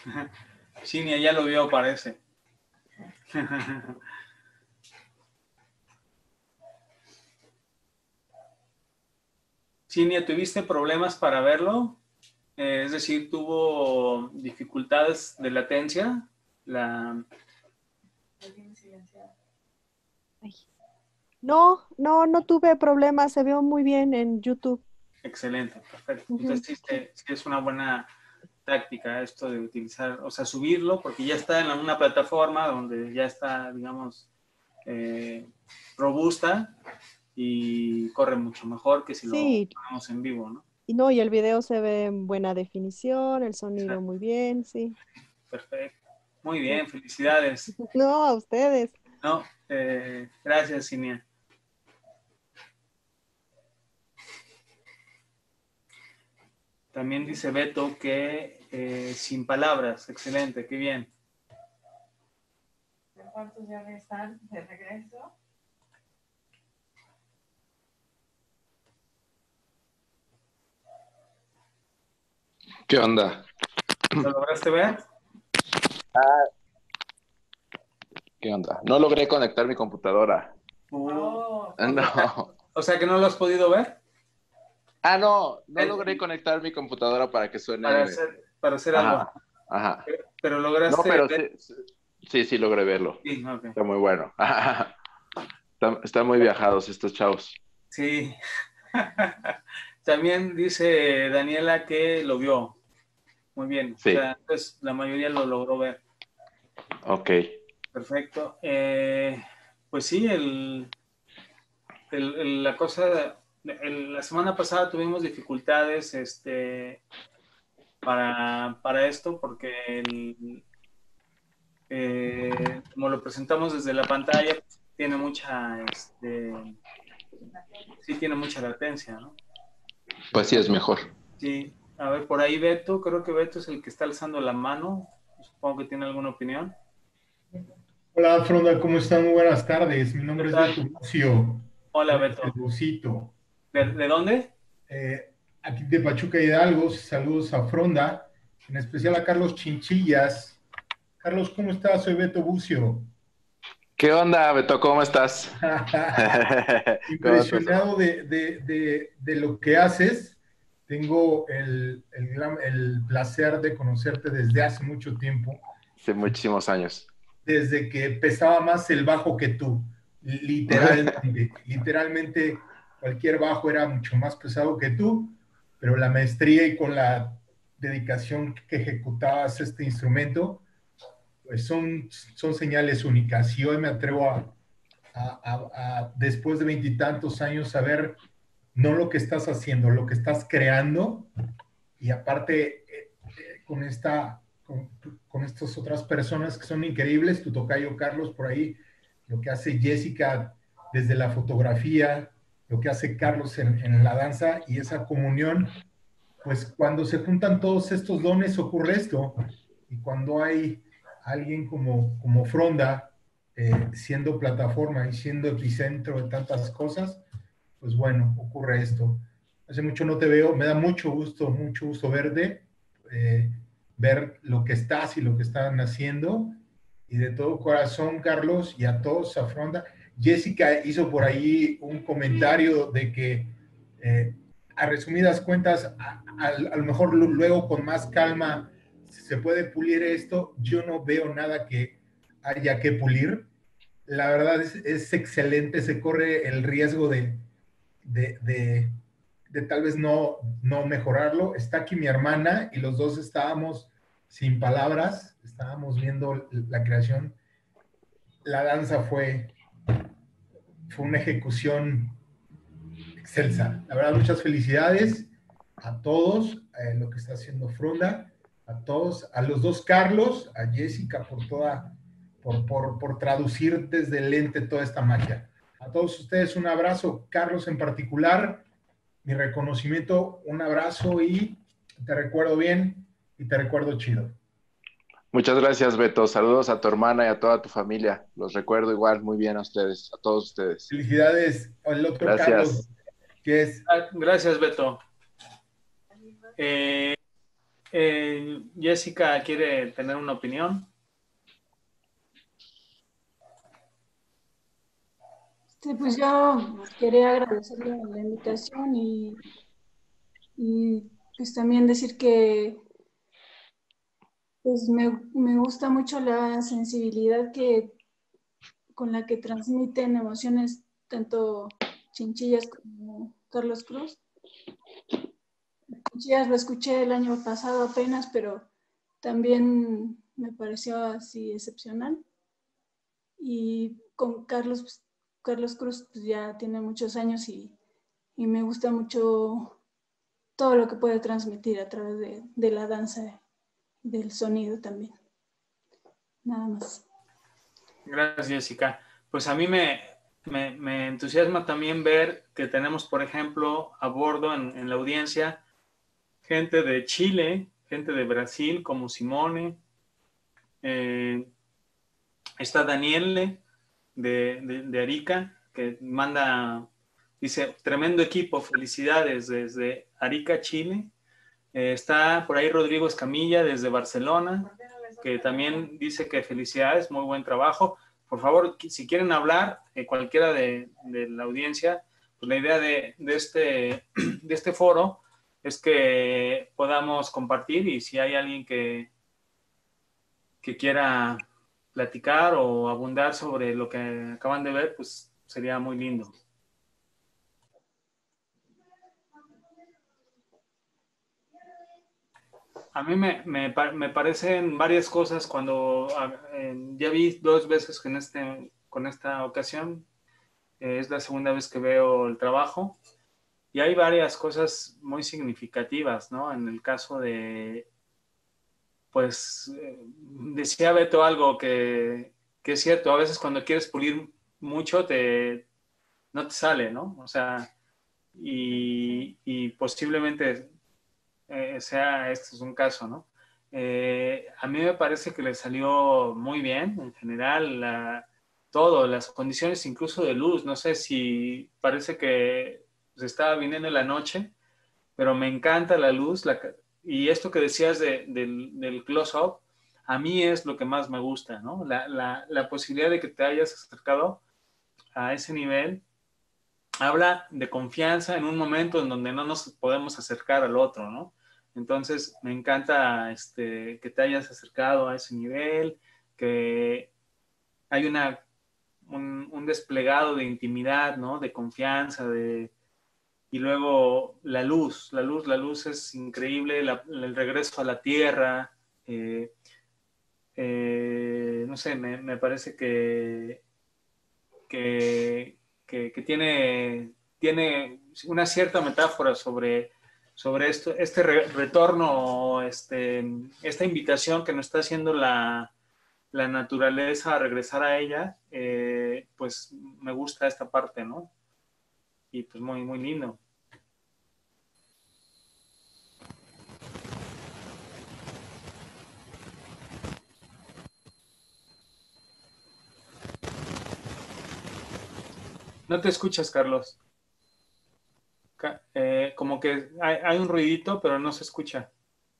Cinia ya lo vio, parece. Cinia, ¿tuviste problemas para verlo? Es decir, ¿tuvo dificultades de latencia? No tuve problemas, se vio muy bien en YouTube. Excelente, perfecto. Ujú, Entonces, sí es una buena táctica esto de utilizar, o sea, subirlo, porque ya está en una plataforma donde ya está, digamos, robusta y corre mucho mejor que si lo Sí, ponemos en vivo, ¿no? y el video se ve en buena definición, el sonido Exacto, muy bien, sí. perfecto. Muy Sí. bien, felicidades. No, a ustedes. No, gracias, Cinia. También dice Beto que sin palabras, excelente, qué bien. ¿Cuántos ya están de regreso? ¿Qué onda? ¿Lo lograste ver? ¿Qué onda? No logré conectar mi computadora. Oh, No. O sea que no lo has podido ver No logré conectar mi computadora para que suene. para hacer algo. Ajá, ajá. Pero No, lograste pero ver. sí logré verlo. Sí, ok. Está muy bueno. Están muy viajados estos chavos. Sí. También dice Daniela que lo vio. Muy bien. O Sí, sea, pues la mayoría lo logró ver. ok. Perfecto. Pues sí, la cosa, la semana pasada tuvimos dificultades para esto porque como lo presentamos desde la pantalla, pues, tiene sí tiene mucha latencia, ¿no? Pues sí es mejor. Sí, a ver, por ahí Beto, creo que Beto es el que está alzando la mano, supongo que tiene alguna opinión. Hola, Fronda, ¿cómo están? Muy buenas tardes. Mi ¿Qué nombre es tal? Beto Bucio, Hola el Beto. Bucito. ¿De dónde? Aquí de Pachuca Hidalgo, saludos a Fronda, en especial a Carlos Chinchillas. Carlos, ¿cómo estás? Soy Beto Bucio. ¿Qué onda, Beto? ¿Cómo estás? ¿Cómo estás, Impresionado hermano? de lo que haces. Tengo el placer de conocerte desde hace mucho tiempo, Hace muchísimos años. desde que pesaba más el bajo que tú, literalmente cualquier bajo era mucho más pesado que tú, pero la maestría y con la dedicación que ejecutabas este instrumento, pues son señales únicas. Y hoy me atrevo después de 20 y tantos años, saber no lo que estás haciendo, lo que estás creando, y aparte con con estas otras personas que son increíbles, tu tocayo Carlos por ahí, lo que hace Jessica desde la fotografía, lo que hace Carlos en la danza y esa comunión, pues cuando se juntan todos estos dones ocurre esto, y cuando hay alguien como Fronda siendo plataforma y siendo epicentro de tantas cosas, pues bueno, ocurre esto. Hace mucho no te veo, me da mucho gusto verte, eh, ver lo que estás y lo que están haciendo. Y de todo corazón, Carlos, y a todos, a Fronda. Jessica hizo por ahí un comentario de que, a resumidas cuentas, a lo mejor luego con más calma se puede pulir esto. Yo no veo nada que haya que pulir. La verdad es excelente, se corre el riesgo de, de, de tal vez no mejorarlo. Está aquí mi hermana y los dos estábamos sin palabras, estábamos viendo la creación. La danza fue una ejecución excelsa. La verdad, muchas felicidades a todos, a lo que está haciendo Fronda, a todos, a los dos Carlos, a Jessica por traducir desde el lente toda esta magia. A todos ustedes un abrazo, Carlos en particular, mi reconocimiento, un abrazo y te recuerdo bien y te recuerdo chido. Muchas gracias, Beto. Saludos a tu hermana y a toda tu familia. Los recuerdo igual muy bien a ustedes, a todos ustedes. Felicidades al otro Carlos, Gracias. que es... Gracias Beto. Jessica quiere tener una opinión. Sí, pues yo quería agradecerle la invitación y pues también decir que pues me gusta mucho la sensibilidad con la que transmiten emociones tanto Chinchillas como Carlos Cruz. Chinchillas lo escuché el año pasado apenas, pero también me pareció así excepcional. Y con Carlos, pues, Carlos Cruz pues ya tiene muchos años y me gusta mucho todo lo que puede transmitir a través de la danza y del sonido también. Nada más. Gracias, Jessica. Pues a mí me entusiasma también ver que tenemos, por ejemplo, a bordo en la audiencia gente de Chile, gente de Brasil como Simone, está Daniele de Arica, que manda, dice, tremendo equipo, felicidades desde Arica, Chile. Está por ahí Rodrigo Escamilla desde Barcelona, que también dice que felicidades, muy buen trabajo. Por favor, si quieren hablar, cualquiera de la audiencia, pues la idea de este foro es que podamos compartir y si hay alguien que quiera platicar o abundar sobre lo que acaban de ver, pues sería muy lindo. A mí me parecen varias cosas cuando ya vi 2 veces con esta ocasión, es la segunda vez que veo el trabajo y hay varias cosas muy significativas, ¿no? En el caso de, pues, decía Beto algo que es cierto, a veces cuando quieres pulir mucho no te sale, ¿no? O sea, y posiblemente este es un caso, ¿no? A mí me parece que le salió muy bien en general, todo, las condiciones incluso de luz, no sé si parece que se estaba viniendo la noche, pero me encanta la luz y esto que decías del close-up, a mí es lo que más me gusta, ¿no? La posibilidad de que te hayas acercado a ese nivel habla de confianza en un momento en donde no nos podemos acercar al otro, ¿no? Entonces, me encanta que te hayas acercado a ese nivel, que hay un desplegado de intimidad, ¿no? De confianza, y luego la luz es increíble, el regreso a la tierra, no sé, me parece que tiene una cierta metáfora sobre esto, retorno, esta invitación que nos está haciendo la naturaleza a regresar a ella, pues me gusta esta parte, ¿no? Y pues muy, muy lindo. No te escuchas, Carlos. Como que hay un ruidito, pero no se escucha.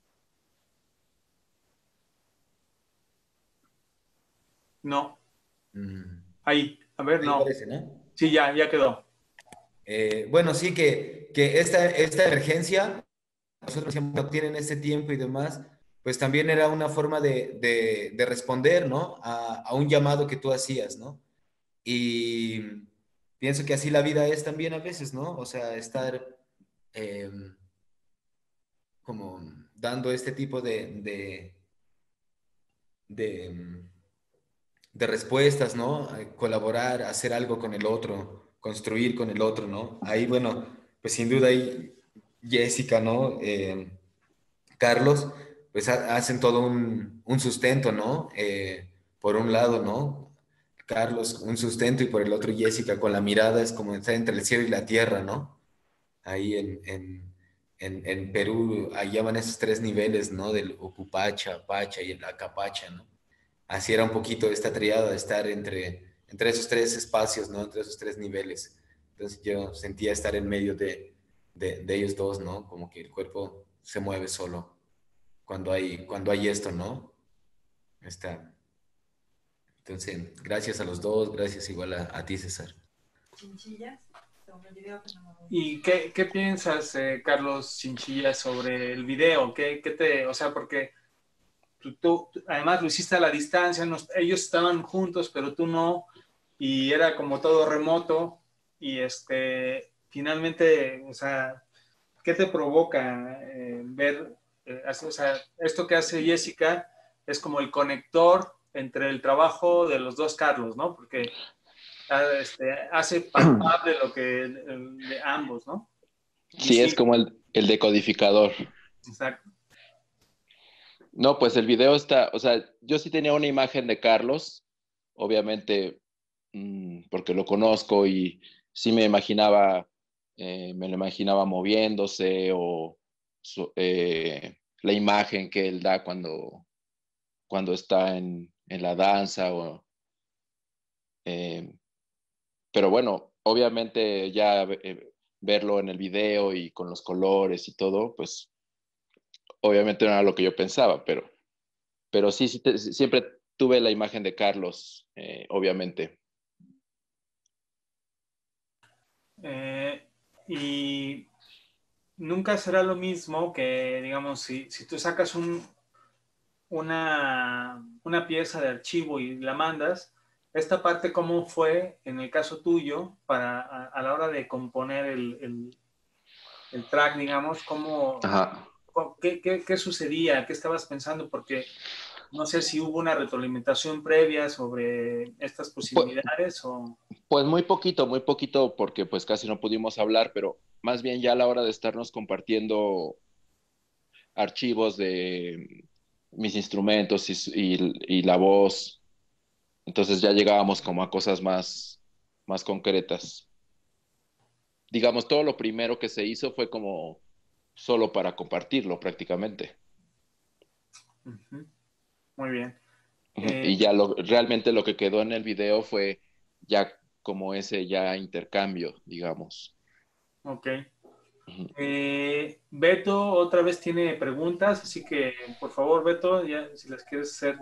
No. Ahí, a ver, Ahí no. parece, ¿no? Sí, ya quedó. Bueno, sí que esta emergencia, nosotros decíamos que no tienen ese tiempo y demás, pues también era una forma de responder, ¿no? A un llamado que tú hacías, ¿no? Y pienso que así la vida es también a veces, ¿no? O sea, estar eh, como dando este tipo de, de respuestas, ¿no? Colaborar, hacer algo con el otro, construir con el otro, ¿no? Ahí, bueno, pues sin duda ahí Jessica, ¿no? Carlos, pues hacen todo un sustento, ¿no? Por un lado, ¿no? Carlos, un sustento y por el otro Jessica con la mirada es como estar entre el cielo y la tierra, ¿no? Ahí en Perú, ahí llaman esos 3 niveles, ¿no? Del Ocupacha, Pacha y el Acapacha, ¿no? Así era un poquito esta triada de estar entre esos 3 espacios, ¿no? Entre esos 3 niveles. Entonces yo sentía estar en medio de ellos dos, ¿no? Como que el cuerpo se mueve solo cuando hay esto, ¿no? Entonces, gracias a los dos, gracias igual a ti, César. Chinchillas, sobre el video que no me gusta. ¿Y qué piensas, Carlos Chinchilla, sobre el video? O sea, porque tú además lo hiciste a la distancia, ellos estaban juntos, pero tú no, y era como todo remoto, y finalmente, o sea, ¿qué te provoca ver, o sea, esto que hace Jessica es como el conector entre el trabajo de los dos Carlos, ¿no? Porque hace palpable lo que de ambos, ¿no? Sí, es como el decodificador. Exacto. No, pues el video está, o sea, yo sí tenía una imagen de Carlos, obviamente, porque lo conozco y sí me lo imaginaba moviéndose o la imagen que él da cuando está en la danza. Pero bueno, obviamente ya verlo en el video y con los colores y todo, pues obviamente no era lo que yo pensaba, pero sí, siempre tuve la imagen de Carlos, obviamente. Y nunca será lo mismo que, digamos, si tú sacas una pieza de archivo y la mandas, esta parte, ¿cómo fue en el caso tuyo a la hora de componer el track, digamos? Ajá. ¿Qué sucedía? ¿Qué estabas pensando? Porque no sé si hubo una retroalimentación previa sobre estas posibilidades o... Pues muy poquito, porque pues casi no pudimos hablar, pero más bien ya a la hora de estarnos compartiendo archivos de mis instrumentos y la voz, entonces ya llegábamos como a cosas más concretas. Digamos, todo lo primero que se hizo fue como solo para compartirlo prácticamente. Uh-huh. Muy bien. Y ya realmente lo que quedó en el video fue ya como ese ya intercambio, digamos. Ok. Beto otra vez tiene preguntas, así que por favor, Beto, ya si las quieres hacer.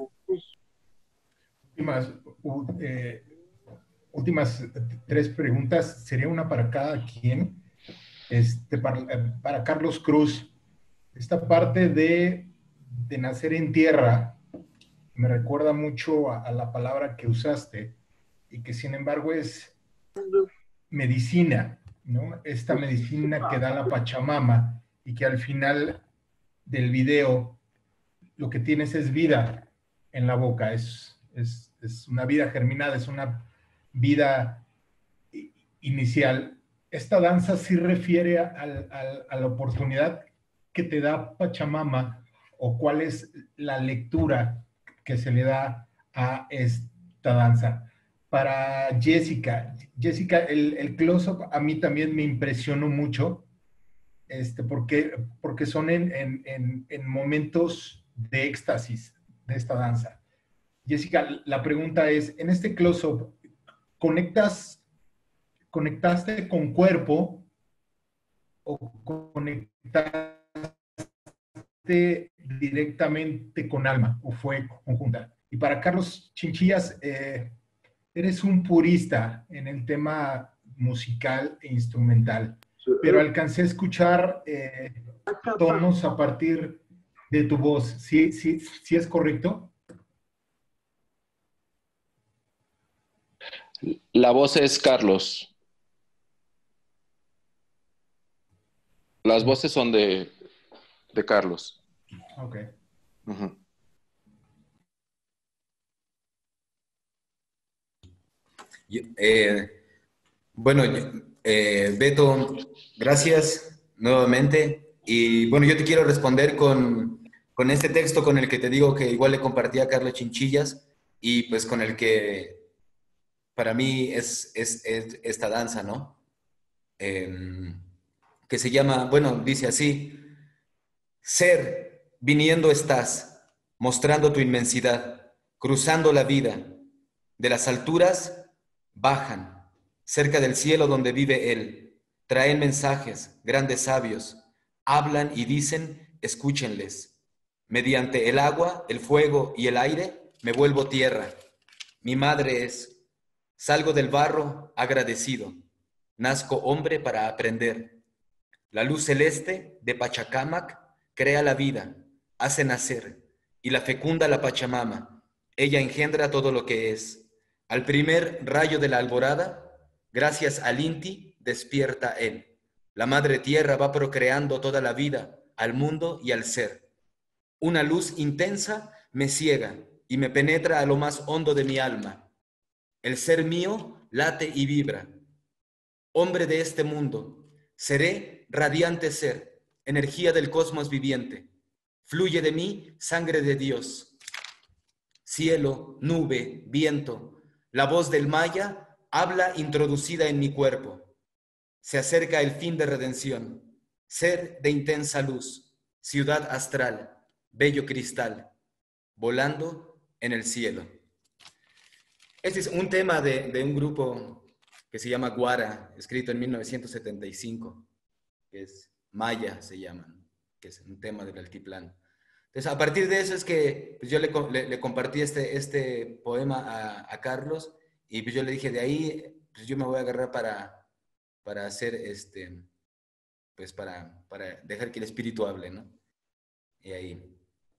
Últimas 3 preguntas, sería una para cada quien. Para Carlos Cruz, esta parte de nacer en tierra me recuerda mucho a la palabra que usaste y que sin embargo es medicina, ¿no? Esta medicina que da la Pachamama y que al final del video lo que tienes es vida en la boca, es una vida germinada, es una vida inicial. Esta danza sí refiere a la oportunidad que te da Pachamama o cuál es la lectura que se le da a esta danza. Para Jessica, el close-up a mí también me impresionó mucho, porque son en momentos de éxtasis de esta danza. Jessica, la pregunta es, en este close-up, ¿conectaste con cuerpo o conectaste directamente con alma o fue conjunta? Y para Carlos Chinchillas, eres un purista en el tema musical e instrumental, pero alcancé a escuchar tonos a partir de tu voz. ¿Sí es correcto? La voz es Carlos. Las voces son de Carlos. Ok. Uh-huh. Bueno, Beto, gracias nuevamente. Y bueno, yo te quiero responder con este texto con el que te digo que igual le compartí a Carlos Chinchillas y pues con el que para mí es esta danza, ¿no? Que se llama, bueno, dice así: ser, viniendo estás, mostrando tu inmensidad, cruzando la vida, de las alturas bajan, cerca del cielo donde vive Él, traen mensajes, grandes sabios, hablan y dicen, escúchenles. Mediante el agua, el fuego y el aire, me vuelvo tierra. Mi madre es. Salgo del barro agradecido. Nazco hombre para aprender. La luz celeste de Pachacamac crea la vida, hace nacer, y la fecunda la Pachamama. Ella engendra todo lo que es. Al primer rayo de la alborada, gracias al Inti, despierta él. La madre tierra va procreando toda la vida, al mundo y al ser. Una luz intensa me ciega y me penetra a lo más hondo de mi alma. El ser mío late y vibra. Hombre de este mundo, seré radiante ser, energía del cosmos viviente. Fluye de mí sangre de Dios. Cielo, nube, viento, la voz del Maya habla introducida en mi cuerpo. Se acerca el fin de redención. Ser de intensa luz, ciudad astral, bello cristal, volando en el cielo. Este es un tema de un grupo que se llama Guara, escrito en 1975, que es Maya, se llaman, que es un tema del altiplano. Entonces, a partir de eso es que pues, yo le compartí este poema a Carlos, y pues yo le dije, de ahí pues, yo me voy a agarrar para hacer pues para dejar que el espíritu hable, ¿no? Y ahí.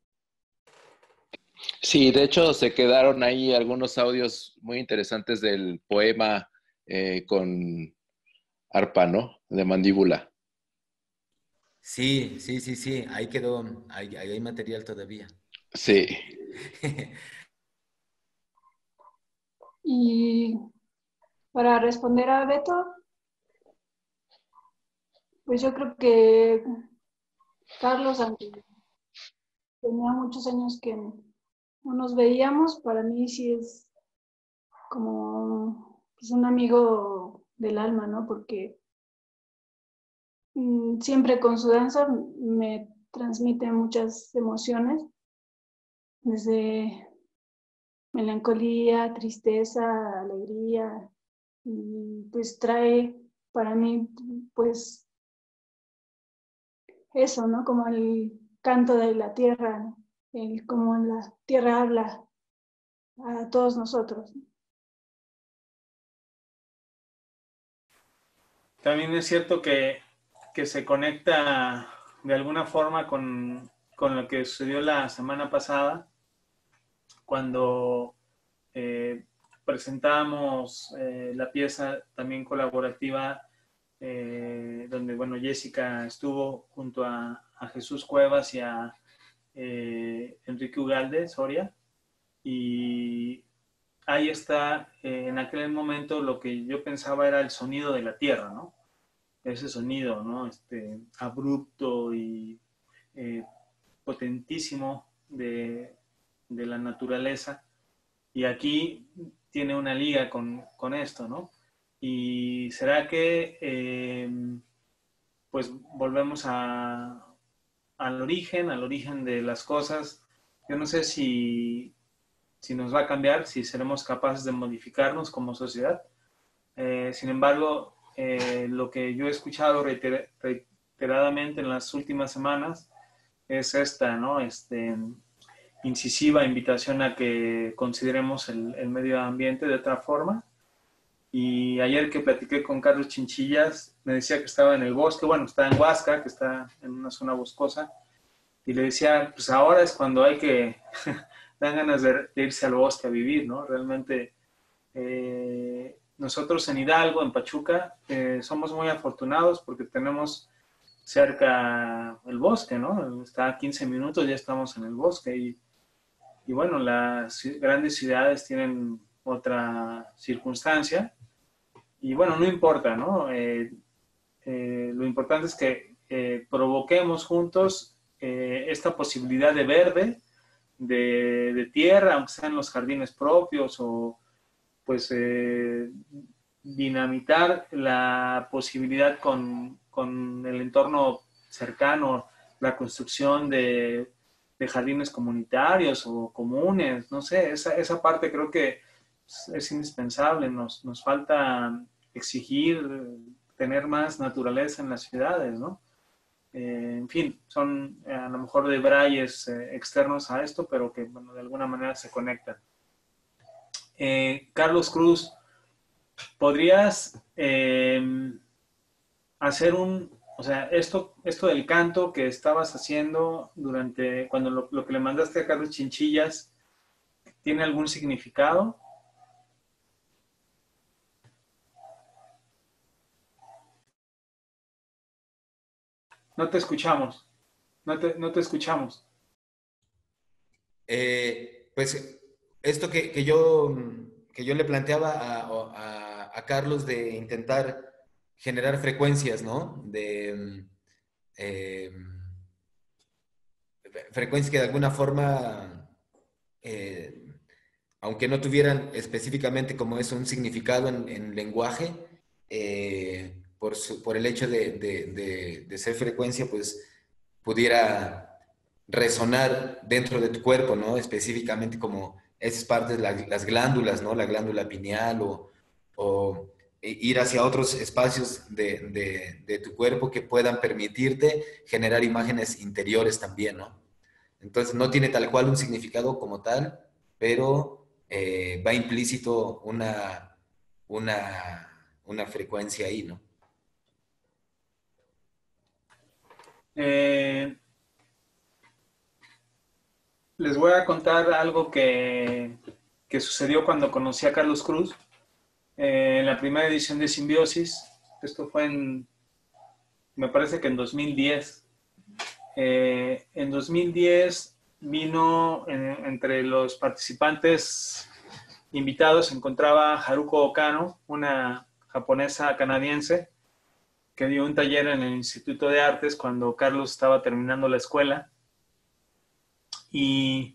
Sí, de hecho se quedaron ahí algunos audios muy interesantes del poema con arpa, ¿no? De mandíbula. Sí, ahí quedó, ahí hay material todavía. Sí. Y para responder a Beto, pues yo creo que Carlos, aunque tenía muchos años que no nos veíamos, para mí sí es como pues, un amigo del alma, ¿no? Porque siempre con su danza me transmite muchas emociones, desde melancolía, tristeza, alegría, y pues trae para mí pues eso, ¿no? Como el canto de la tierra, ¿no? Como la tierra habla a todos nosotros. También es cierto que se conecta de alguna forma con lo que sucedió la semana pasada, cuando presentamos la pieza también colaborativa, donde, bueno, Jessica estuvo junto a Jesús Cuevas y a Enrique Ugalde Soria, y ahí está, en aquel momento lo que yo pensaba era el sonido de la tierra, ¿no? Ese sonido, ¿no? Abrupto y potentísimo de la naturaleza. Y aquí tiene una liga con esto, ¿no? Y será que pues volvemos al origen de las cosas. Yo no sé si nos va a cambiar, si seremos capaces de modificarnos como sociedad. Sin embargo, lo que yo he escuchado reiteradamente en las últimas semanas es esta, ¿no? Incisiva invitación a que consideremos el medio ambiente de otra forma. Y ayer que platiqué con Carlos Chinchillas, me decía que estaba en el bosque, bueno, está en Huasca, que está en una zona boscosa, y le decía, pues ahora es cuando hay que, dan ganas de irse al bosque a vivir, ¿no? Realmente, nosotros en Hidalgo, en Pachuca, somos muy afortunados porque tenemos cerca el bosque, ¿no? Está a 15 minutos, ya estamos en el bosque, y bueno, las grandes ciudades tienen otra circunstancia, y bueno, no importa, ¿no? Lo importante es que provoquemos juntos esta posibilidad de verde, de tierra, aunque sean los jardines propios, o pues dinamitar la posibilidad con el entorno cercano, la construcción de jardines comunitarios o comunes, no sé, esa parte creo que es indispensable. Nos falta exigir tener más naturaleza en las ciudades, ¿no? En fin, son a lo mejor de brayes externos a esto, pero que bueno, de alguna manera se conectan. Carlos Cruz, ¿podrías hacer o sea, esto del canto que estabas haciendo durante, cuando lo que le mandaste a Carlos Chinchillas, ¿tiene algún significado? No te escuchamos. No te escuchamos. Pues esto que yo le planteaba a Carlos de intentar generar frecuencias, ¿no? Eh, frecuencias que de alguna forma, eh, aunque no tuvieran específicamente como eso un significado en lenguaje, por el hecho de ser frecuencia, pues pudiera resonar dentro de tu cuerpo, ¿no? Específicamente como esas partes, las glándulas, ¿no? La glándula pineal o ir hacia otros espacios de tu cuerpo que puedan permitirte generar imágenes interiores también, ¿no? Entonces no tiene tal cual un significado como tal, pero va implícito una frecuencia ahí, ¿no? Les voy a contar algo que sucedió cuando conocí a Carlos Cruz en la primera edición de Simbiosis. Esto fue me parece que en 2010. En 2010 vino entre los participantes invitados, se encontraba Haruko Okano, una japonesa canadiense que dio un taller en el Instituto de Artes cuando Carlos estaba terminando la escuela. Y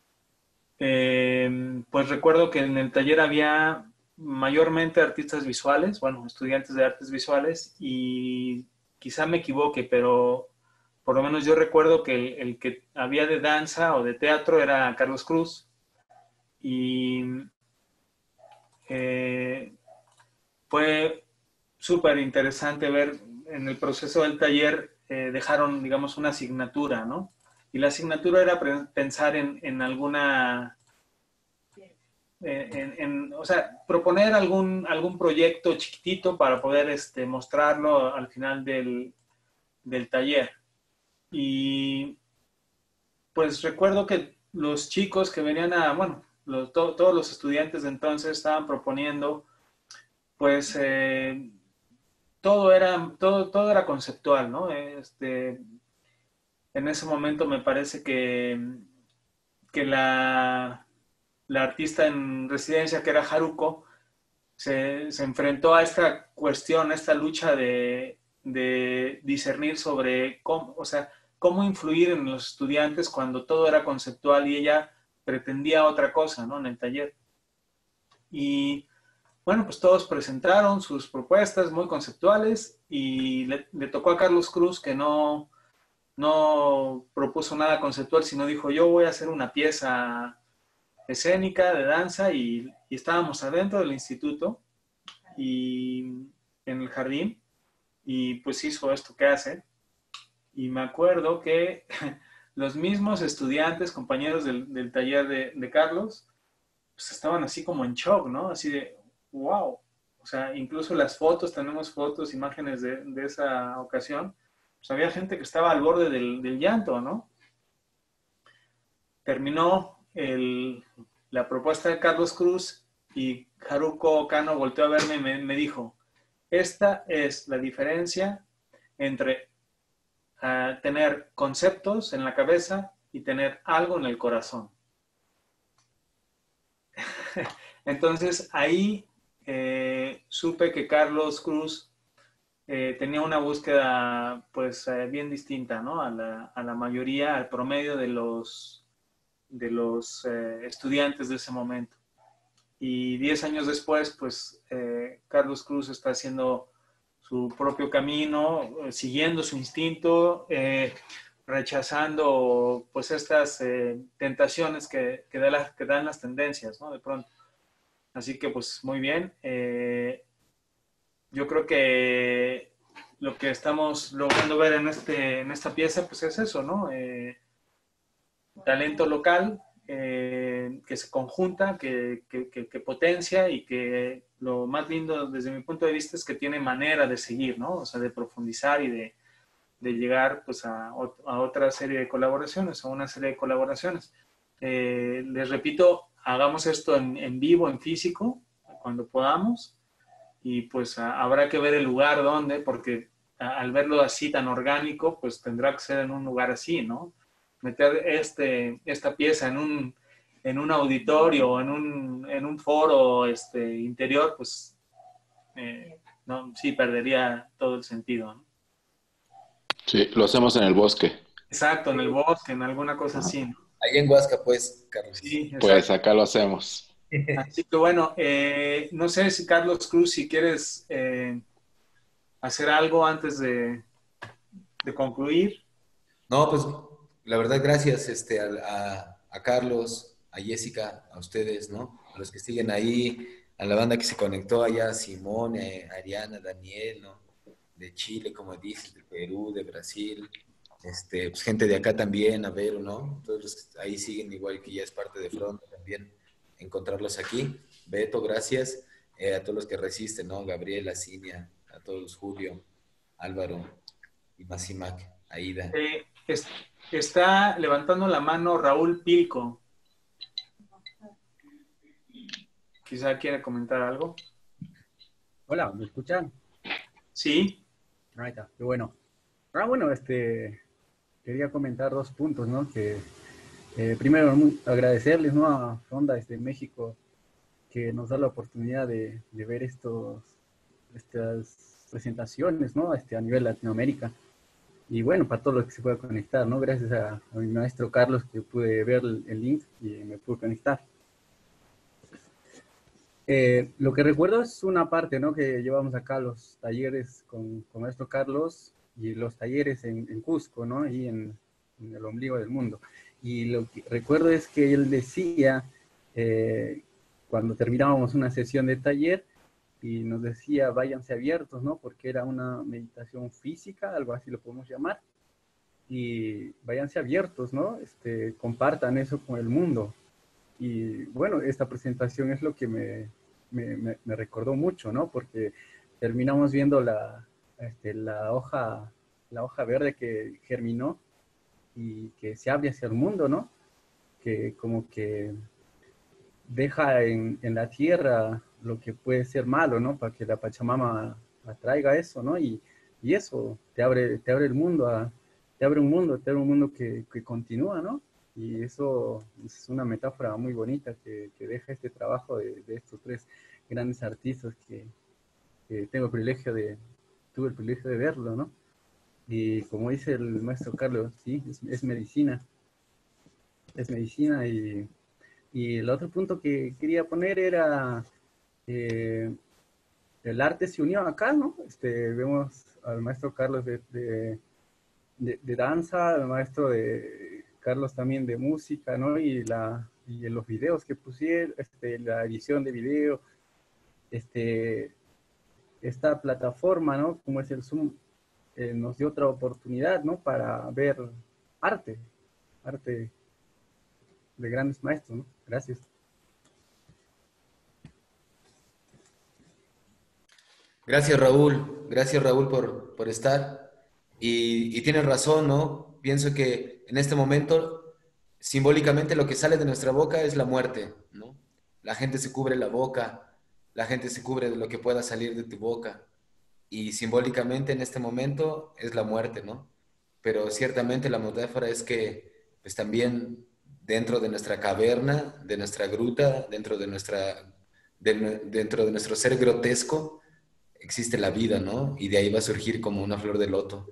pues recuerdo que en el taller había mayormente artistas visuales, bueno, estudiantes de artes visuales, y quizá me equivoque, pero por lo menos yo recuerdo que el que había de danza o de teatro era Carlos Cruz. Y fue súper interesante ver en el proceso del taller, dejaron, digamos, una asignatura, ¿no? Y la asignatura era pensar en alguna, o sea, proponer algún proyecto chiquitito para poder mostrarlo al final del taller. Y pues recuerdo que los chicos que venían bueno, todos los estudiantes de entonces estaban proponiendo, pues todo era conceptual, ¿no? En ese momento me parece que la artista en residencia, que era Haruko, se enfrentó a esta cuestión, a esta lucha de discernir sobre cómo, o sea, cómo influir en los estudiantes cuando todo era conceptual y ella pretendía otra cosa, ¿no? En el taller. Y bueno, pues todos presentaron sus propuestas muy conceptuales y le tocó a Carlos Cruz, que no propuso nada conceptual, sino dijo, yo voy a hacer una pieza escénica de danza, y estábamos adentro del instituto y en el jardín, y pues hizo esto que hace. Y me acuerdo que los mismos estudiantes, compañeros del taller de Carlos, pues estaban así como en shock, ¿no? Así de, wow. O sea, incluso las fotos, tenemos fotos, imágenes de esa ocasión, pues había gente que estaba al borde del llanto, ¿no? Terminó la propuesta de Carlos Cruz y Haruko Kano volteó a verme y me dijo, esta es la diferencia entre tener conceptos en la cabeza y tener algo en el corazón. Entonces ahí supe que Carlos Cruz tenía una búsqueda pues bien distinta, ¿no? A la mayoría, al promedio de los estudiantes de ese momento. Y 10 años después, pues Carlos Cruz está haciendo su propio camino, siguiendo su instinto, rechazando pues estas tentaciones que dan las tendencias, ¿no? De pronto. Así que pues muy bien. Yo creo que lo que estamos logrando ver en esta pieza, pues es eso, ¿no? Talento local que se conjunta, que potencia y que lo más lindo desde mi punto de vista es que tiene manera de seguir, ¿no? O sea, de profundizar y de llegar pues a otra serie de colaboraciones, a una serie de colaboraciones. Les repito, hagamos esto en vivo, en físico, cuando podamos, y pues habrá que ver el lugar donde, porque al verlo así tan orgánico, pues tendrá que ser en un lugar así, ¿no? Meter esta pieza en un auditorio o en un foro interior, pues no, sí perdería todo el sentido, ¿no? Sí, lo hacemos en el bosque. Exacto, en el bosque, en alguna cosa así, ¿no? Ahí en Huasca, pues, Carlos. Sí, exacto. Pues acá lo hacemos. Así que bueno, no sé si Carlos Cruz, si quieres hacer algo antes de concluir. No, pues la verdad, gracias a Carlos, a Jessica, a ustedes, ¿no? A los que siguen ahí, a la banda que se conectó allá, Simón, Ariana, Daniel, ¿no? De Chile, como dices, de Perú, de Brasil, pues gente de acá también, a ver, ¿no? Todos los que ahí siguen igual que ya es parte de Front también, encontrarlos aquí. Beto, gracias. A todos los que resisten, ¿no? Gabriela, Cinia, a todos, Julio, Álvaro y Masimac, Aida. Está levantando la mano Raúl Pilco. Quizá quiera comentar algo. Hola, ¿me escuchan? Sí. Ahí está, qué bueno. Bueno, quería comentar 2 puntos, ¿no? Que primero agradecerles, ¿no? A Fonda desde México que nos da la oportunidad de ver estas presentaciones, ¿no? A nivel Latinoamérica. Y bueno, para todos los que se puedan conectar, ¿no? Gracias a mi maestro Carlos que pude ver el link y me pude conectar. Lo que recuerdo es una parte, ¿no? Que llevamos acá los talleres con maestro Carlos y los talleres en Cusco, ¿no? Y en el ombligo del mundo. Y lo que recuerdo es que él decía, cuando terminábamos una sesión de taller, y nos decía, váyanse abiertos, ¿no? Porque era una meditación física, algo así lo podemos llamar, y váyanse abiertos, ¿no? Compartan eso con el mundo. Y bueno, esta presentación es lo que me recordó mucho, ¿no? Porque terminamos viendo la hoja verde que germinó y que se abre hacia el mundo, ¿no? Que como que deja en la tierra lo que puede ser malo, ¿no? Para que la Pachamama atraiga eso, ¿no? Y eso te abre el mundo, te abre un mundo que continúa, ¿no? Y eso es una metáfora muy bonita que deja este trabajo de estos 3 grandes artistas que tuve el privilegio de verlo, ¿no? Y como dice el maestro Carlos, sí, es medicina. Es medicina y el otro punto que quería poner era el arte se unió acá, ¿no? Vemos al maestro Carlos de danza, al maestro de Carlos también de música, ¿no? Y en los videos que pusieron, la edición de video, esta plataforma, ¿no? Como es el Zoom, nos dio otra oportunidad, ¿no? Para ver arte de grandes maestros, ¿no? Gracias. Gracias Raúl por estar. Y tienes razón, ¿no? Pienso que en este momento, simbólicamente, lo que sale de nuestra boca es la muerte, ¿no? La gente se cubre la boca, la gente se cubre de lo que pueda salir de tu boca. Y simbólicamente en este momento es la muerte, ¿no? Pero ciertamente la metáfora es que, pues también dentro de nuestra caverna, de nuestra gruta, dentro de nuestro ser grotesco, existe la vida, ¿no? Y de ahí va a surgir como una flor de loto.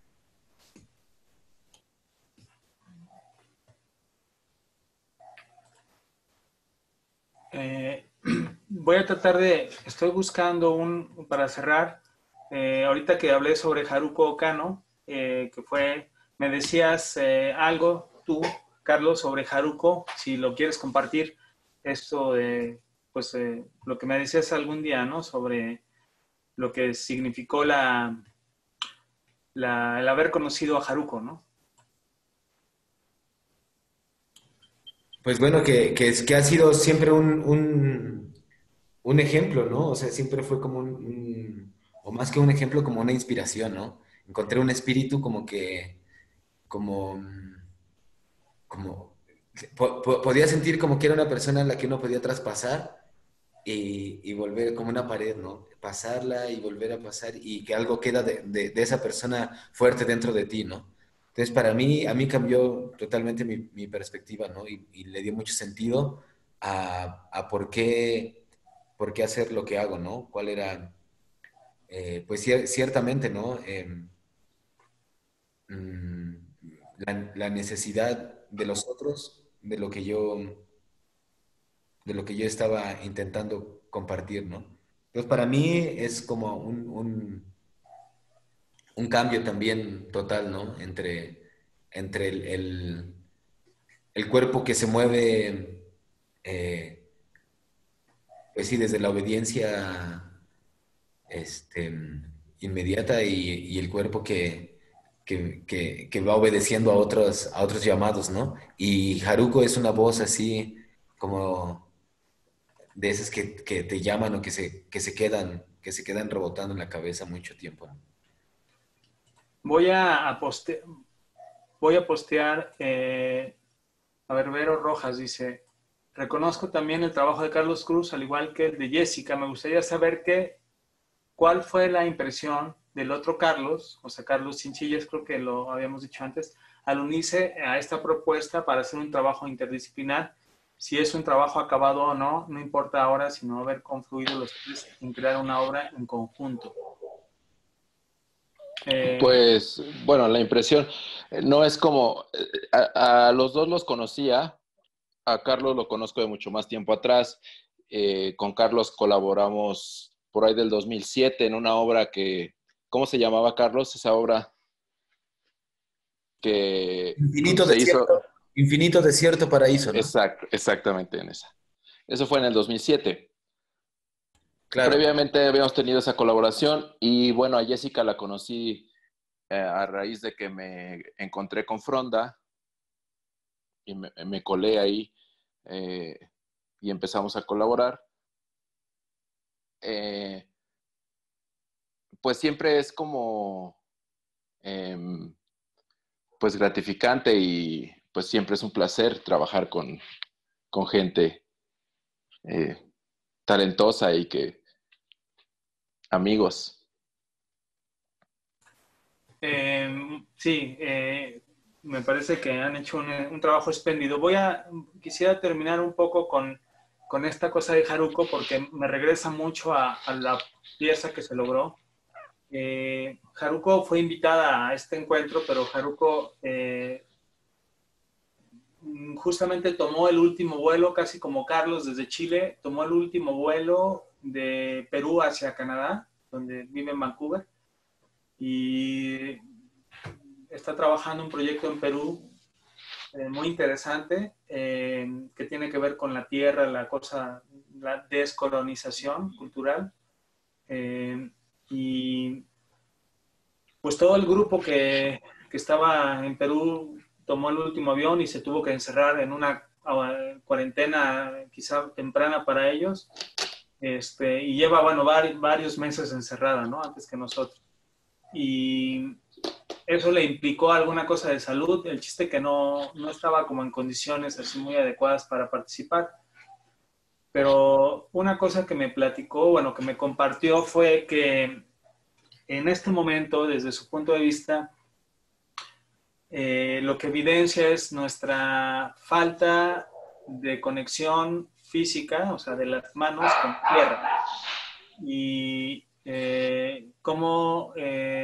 Voy a tratar estoy buscando para cerrar, ahorita que hablé sobre Haruko Okano, me decías algo tú, Carlos, sobre Haruko, si lo quieres compartir, esto de, pues, lo que me decías algún día, ¿no? Sobre lo que significó la el haber conocido a Haruko, ¿no? Pues bueno, que ha sido siempre un ejemplo, ¿no? O sea, siempre fue como o más que un ejemplo, como una inspiración, ¿no? Encontré un espíritu como, como, podía sentir como que era una persona en la que uno podía traspasar y volver como una pared, ¿no? Pasarla y volver a pasar y que algo queda de esa persona fuerte dentro de ti, ¿no? Entonces, a mí cambió totalmente mi perspectiva, ¿no? Y le dio mucho sentido a por qué hacer lo que hago, ¿no? ¿Cuál era, pues ciertamente, ¿no? Mm, la necesidad de los otros, de lo que yo estaba intentando compartir, ¿no? Entonces, para mí es como un cambio también total, ¿no? Entre el cuerpo que se mueve, eh, pues sí, desde la obediencia este, inmediata y el cuerpo que va obedeciendo a otros llamados, ¿no? Y Haruko es una voz así como de esas que te llaman o que se quedan rebotando en la cabeza mucho tiempo, ¿no? Voy a, poste- voy a postear, a ver, Vero Rojas dice, reconozco también el trabajo de Carlos Cruz, al igual que el de Jessica. Me gustaría saber cuál fue la impresión del otro Carlos, o sea, Carlos Chinchillas, creo que lo habíamos dicho antes, al unirse a esta propuesta para hacer un trabajo interdisciplinar. Si es un trabajo acabado o no, no importa ahora, sino haber confluido los tres en crear una obra en conjunto. Pues, bueno, la impresión no es como, a los dos los conocía, a Carlos lo conozco de mucho más tiempo atrás, con Carlos colaboramos por ahí del 2007 en una obra que, ¿cómo se llamaba, Carlos? Esa obra que Infinito se hizo, desierto, infinito desierto paraíso, ¿no? exactamente en esa. Eso fue en el 2007. Claro. Previamente habíamos tenido esa colaboración y bueno, a Jessica la conocí a raíz de que me encontré con Fronda y me colé ahí eh, y empezamos a colaborar. Eh, pues siempre es como eh, pues gratificante y pues siempre es un placer trabajar con gente eh, talentosa y que amigos. Sí, me parece que han hecho un trabajo espléndido. Quisiera terminar un poco con esta cosa de Haruko porque me regresa mucho a la pieza que se logró. Haruko fue invitada a este encuentro, pero Haruko justamente tomó el último vuelo, casi como Carlos desde Chile, tomó el último vuelo de Perú hacia Canadá, donde vive en Vancouver, y está trabajando un proyecto en Perú muy interesante que tiene que ver con la tierra, la descolonización cultural. Y pues todo el grupo que estaba en Perú tomó el último avión y se tuvo que encerrar en una cuarentena quizá temprana para ellos. Y lleva, bueno, varios meses encerrada, ¿no? Antes que nosotros. Y eso le implicó alguna cosa de salud, el chiste que no estaba como en condiciones así muy adecuadas para participar. Pero una cosa que me platicó, bueno, que me compartió fue que en este momento, desde su punto de vista, lo que evidencia es nuestra falta de conexión física, o sea, de las manos con tierra. Y cómo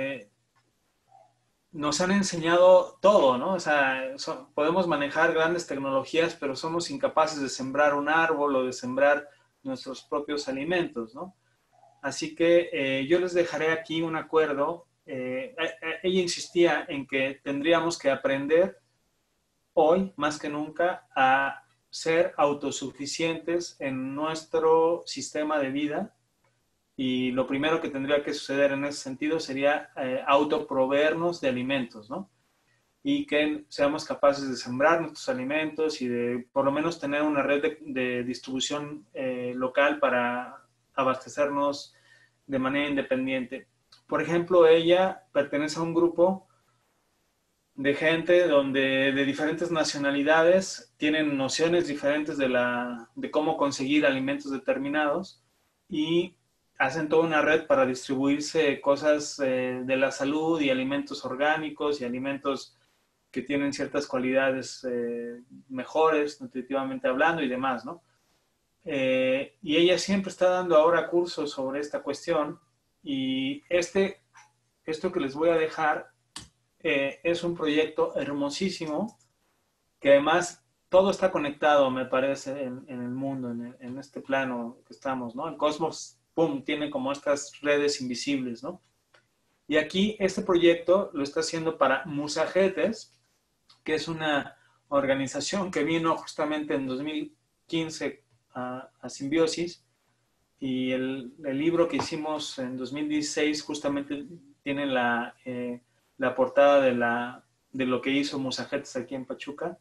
nos han enseñado todo, ¿no? O sea, podemos manejar grandes tecnologías, pero somos incapaces de sembrar un árbol o de sembrar nuestros propios alimentos, ¿no? Así que yo les dejaré aquí un acuerdo. Ella insistía en que tendríamos que aprender hoy, más que nunca, a ser autosuficientes en nuestro sistema de vida y lo primero que tendría que suceder en ese sentido sería autoproveernos de alimentos, ¿no? Y que seamos capaces de sembrar nuestros alimentos y de por lo menos tener una red de distribución local para abastecernos de manera independiente. Por ejemplo, ella pertenece a un grupo de gente donde de diferentes nacionalidades tienen nociones diferentes de cómo conseguir alimentos determinados y hacen toda una red para distribuirse cosas de la salud y alimentos orgánicos y alimentos que tienen ciertas cualidades mejores, nutritivamente hablando y demás, ¿no? Y ella siempre está dando ahora cursos sobre esta cuestión y esto que les voy a dejar es un proyecto hermosísimo que además todo está conectado, me parece, en el mundo, en este plano que estamos, ¿no? El cosmos, ¡pum!, tiene como estas redes invisibles, ¿no? Y aquí este proyecto lo está haciendo para Musagetes, que es una organización que vino justamente en 2015 a Simbiosis, y el libro que hicimos en 2016 justamente tiene la portada de lo que hizo Musagetes aquí en Pachuca.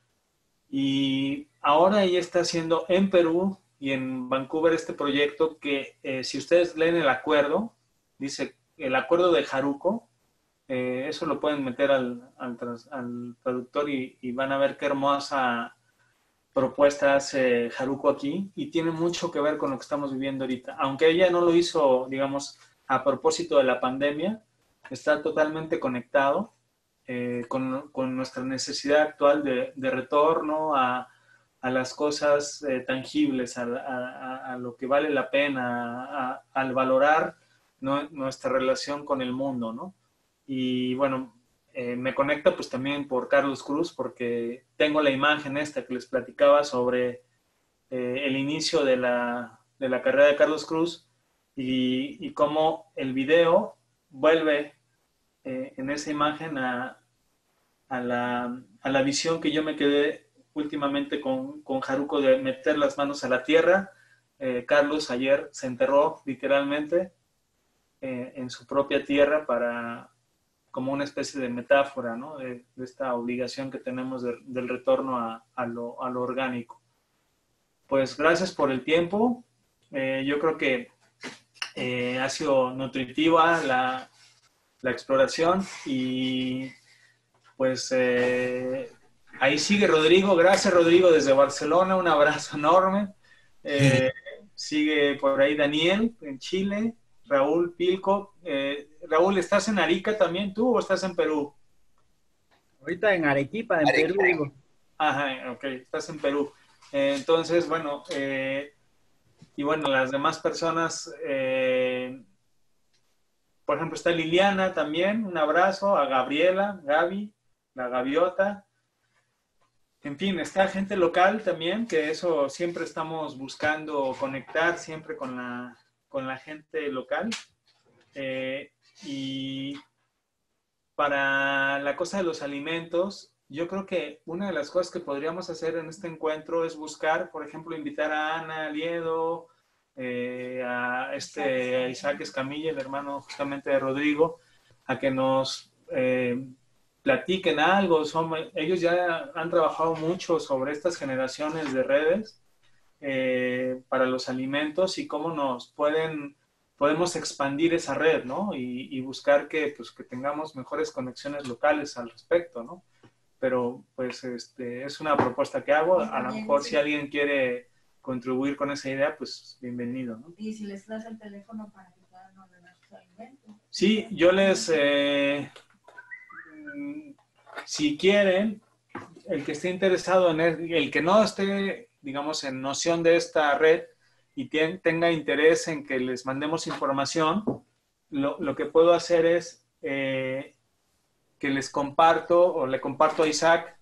Y ahora ella está haciendo en Perú y en Vancouver este proyecto que si ustedes leen el acuerdo, dice el acuerdo de Jaruco, eso lo pueden meter al traductor y van a ver qué hermosa propuesta hace Jaruco aquí y tiene mucho que ver con lo que estamos viviendo ahorita. Aunque ella no lo hizo, digamos, a propósito de la pandemia, está totalmente conectado con nuestra necesidad actual de retorno a las cosas tangibles, a lo que vale la pena, al valorar, ¿no?, nuestra relación con el mundo, ¿no? Y bueno, me conecta pues también por Carlos Cruz, porque tengo la imagen esta que les platicaba sobre el inicio de la carrera de Carlos Cruz y cómo el video vuelve en esa imagen a la visión que yo me quedé últimamente con Jaruco de meter las manos a la tierra. Carlos ayer se enterró literalmente en su propia tierra como una especie de metáfora, ¿no?, de esta obligación que tenemos del retorno a lo orgánico. Pues gracias por el tiempo. Yo creo que ha sido nutritiva la exploración y pues ahí sigue Rodrigo. Gracias, Rodrigo, desde Barcelona. Un abrazo enorme. Sigue por ahí Daniel en Chile. Raúl Pilco. Raúl, ¿estás en Arica también tú o estás en Perú? Ahorita en Arequipa, en Perú, digo. Ajá, ok, estás en Perú. Entonces, bueno, y bueno, las demás personas, por ejemplo, está Liliana también, un abrazo, a Gabriela, Gaby, la gaviota. En fin, está gente local también, que eso siempre estamos buscando conectar siempre con la gente local. Y para la cosa de los alimentos, yo creo que una de las cosas que podríamos hacer en este encuentro es buscar, por ejemplo, invitar a Ana Liedo, a Isaac Escamilla, el hermano justamente de Rodrigo, a que nos platiquen algo. Ellos ya han trabajado mucho sobre estas generaciones de redes para los alimentos y cómo podemos expandir esa red, ¿no? Y buscar que tengamos mejores conexiones locales al respecto, ¿no? Pero pues es una propuesta que hago. A lo mejor si alguien quiere contribuir con esa idea, pues bienvenido, ¿no? Y si les das el teléfono para que puedan ordenar sus alimentos. Sí, yo les... si quieren, el que esté interesado en el que no esté, digamos, en noción de esta red y tenga interés en que les mandemos información, lo que puedo hacer es que les comparto o le comparto a Isaac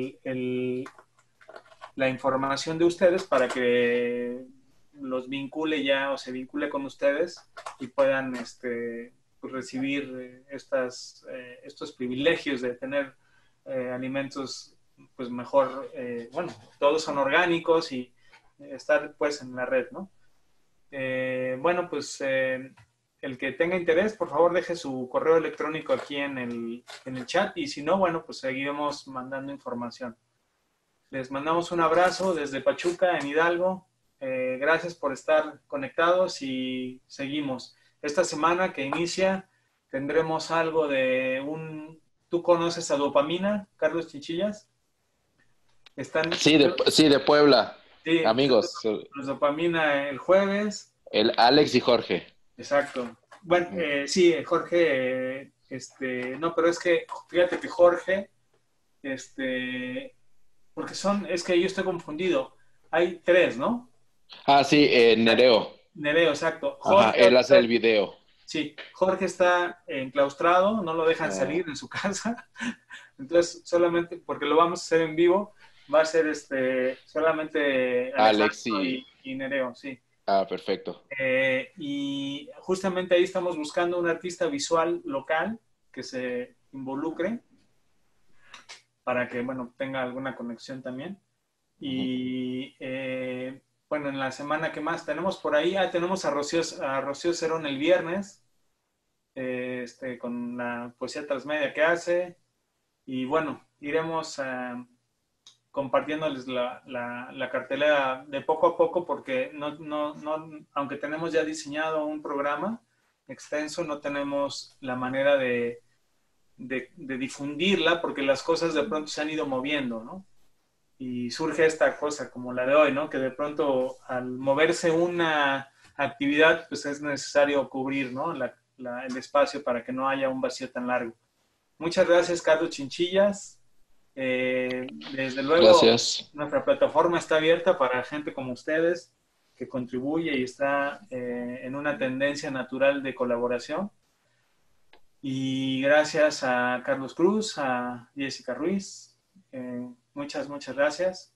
la información de ustedes para que los vincule ya o se vincule con ustedes y puedan pues recibir estos privilegios de tener alimentos pues mejor, bueno, todos son orgánicos y estar pues en la red, ¿no? bueno, pues el que tenga interés, por favor deje su correo electrónico aquí en el chat y si no, bueno, pues seguiremos mandando información. Les mandamos un abrazo desde Pachuca, en Hidalgo. Gracias por estar conectados y seguimos. Esta semana que inicia tendremos algo de un... ¿Tú conoces a Dopamina, Carlos Chinchillas? Están... Sí, de Puebla. Sí, Amigos. los Dopamina el jueves. El Alex y Jorge. Exacto. Bueno, sí, Jorge, no, pero es que, fíjate que Jorge, porque es que yo estoy confundido. Hay 3, ¿no? Ah, sí, Nereo. Nereo, exacto. Ajá, Jorge, él hace el video. sí, Jorge está enclaustrado, no lo dejan salir de su casa. Entonces, solamente, porque lo vamos a hacer en vivo, va a ser solamente Alex y Nereo, sí. Ah, perfecto. Y justamente ahí estamos buscando un artista visual local que se involucre para que, bueno, tenga alguna conexión también. Y, bueno, en la semana que más tenemos por ahí, tenemos a Rocío Cerón el viernes, con la poesía transmedia que hace. Y, bueno, iremos compartiéndoles la cartelera de poco a poco porque no, aunque tenemos ya diseñado un programa extenso, no tenemos la manera de difundirla porque las cosas de pronto se han ido moviendo, ¿no? Y surge esta cosa como la de hoy, ¿no? Que de pronto al moverse una actividad, pues es necesario cubrir, ¿no? El espacio para que no haya un vacío tan largo. Muchas gracias, Carlos Chinchillas. Desde luego, gracias. Nuestra plataforma está abierta para gente como ustedes que contribuye y está en una tendencia natural de colaboración. Y gracias a Carlos Cruz, a Jessica Ruiz. Muchas gracias.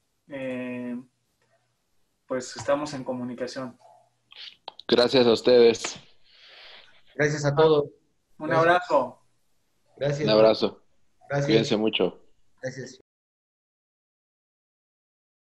Pues estamos en comunicación. Gracias a ustedes. Gracias a todos. Un abrazo. Gracias. Un abrazo. Gracias. Cuídense mucho. Gracias.